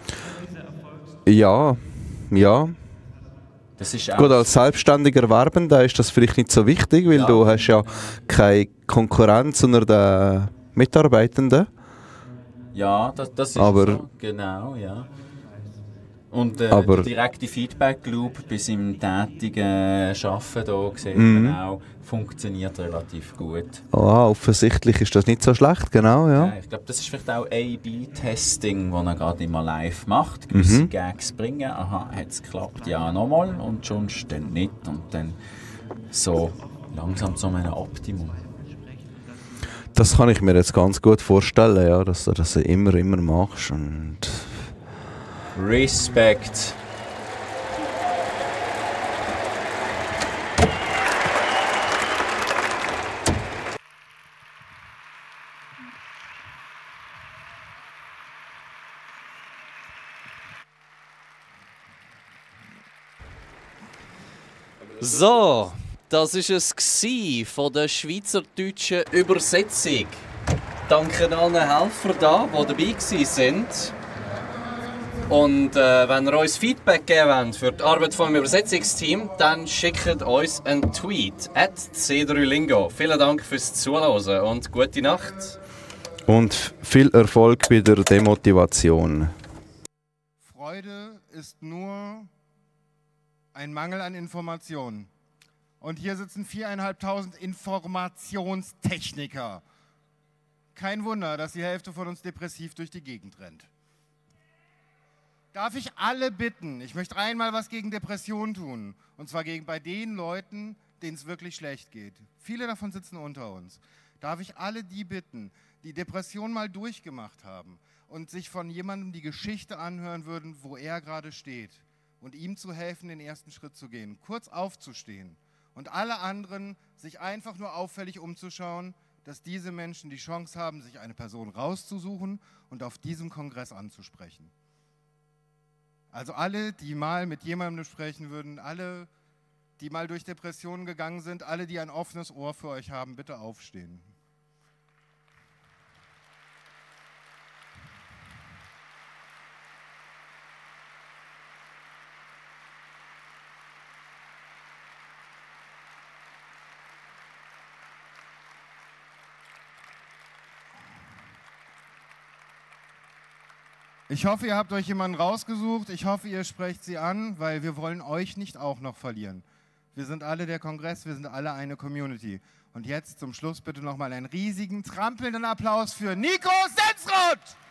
Ja, ja. Das ist auch Gut, als selbstständiger Werbender ist das vielleicht nicht so wichtig, weil Ja. du hast ja keine Konkurrenz unter den Mitarbeitenden. Ja, das, das ist Aber- so, genau, ja. Und äh, Aber- der direkte Feedback-Loop bis im tätigen Arbeiten da sieht Mhm. man auch, funktioniert relativ gut. Ah, offensichtlich ist das nicht so schlecht, genau, ja. Ja, ich glaube, das ist vielleicht auch A B Testing, das er gerade immer live macht. Gewisse Mhm. Gags bringen, aha, hat es geklappt, ja, nochmal und sonst dann nicht. Und dann so langsam zu einem Optimum. Das kann ich mir jetzt ganz gut vorstellen, ja, dass du das immer, immer machst. Und Respekt. So, das war es gsi von der schweizerdeutschen Übersetzung. Danke allen Helfern da, die dabei waren. Und äh, wenn ihr uns Feedback geben wollt für die Arbeit vom Übersetzungsteam, dann schickt uns einen Tweet at c drei lingo. Vielen Dank fürs Zuhören und gute Nacht. Und viel Erfolg bei der Demotivation. Freude ist nur ein Mangel an Informationen. Und hier sitzen viertausendfünfhundert Informationstechniker. Kein Wunder, dass die Hälfte von uns depressiv durch die Gegend rennt. Darf ich alle bitten, ich möchte einmal was gegen Depressionen tun. Und zwar gegen bei den Leuten, denen es wirklich schlecht geht. Viele davon sitzen unter uns. Darf ich alle die bitten, die Depression mal durchgemacht haben und sich von jemandem die Geschichte anhören würden, wo er gerade steht und ihm zu helfen, den ersten Schritt zu gehen, kurz aufzustehen und alle anderen sich einfach nur auffällig umzuschauen, dass diese Menschen die Chance haben, sich eine Person rauszusuchen und auf diesem Kongress anzusprechen. Also alle, die mal mit jemandem sprechen würden, alle, die mal durch Depressionen gegangen sind, alle, die ein offenes Ohr für euch haben, bitte aufstehen. Ich hoffe, ihr habt euch jemanden rausgesucht. Ich hoffe, ihr sprecht sie an, weil wir wollen euch nicht auch noch verlieren. Wir sind alle der Kongress, wir sind alle eine Community. Und jetzt zum Schluss bitte nochmal einen riesigen, trampelnden Applaus für Nico Sensrud!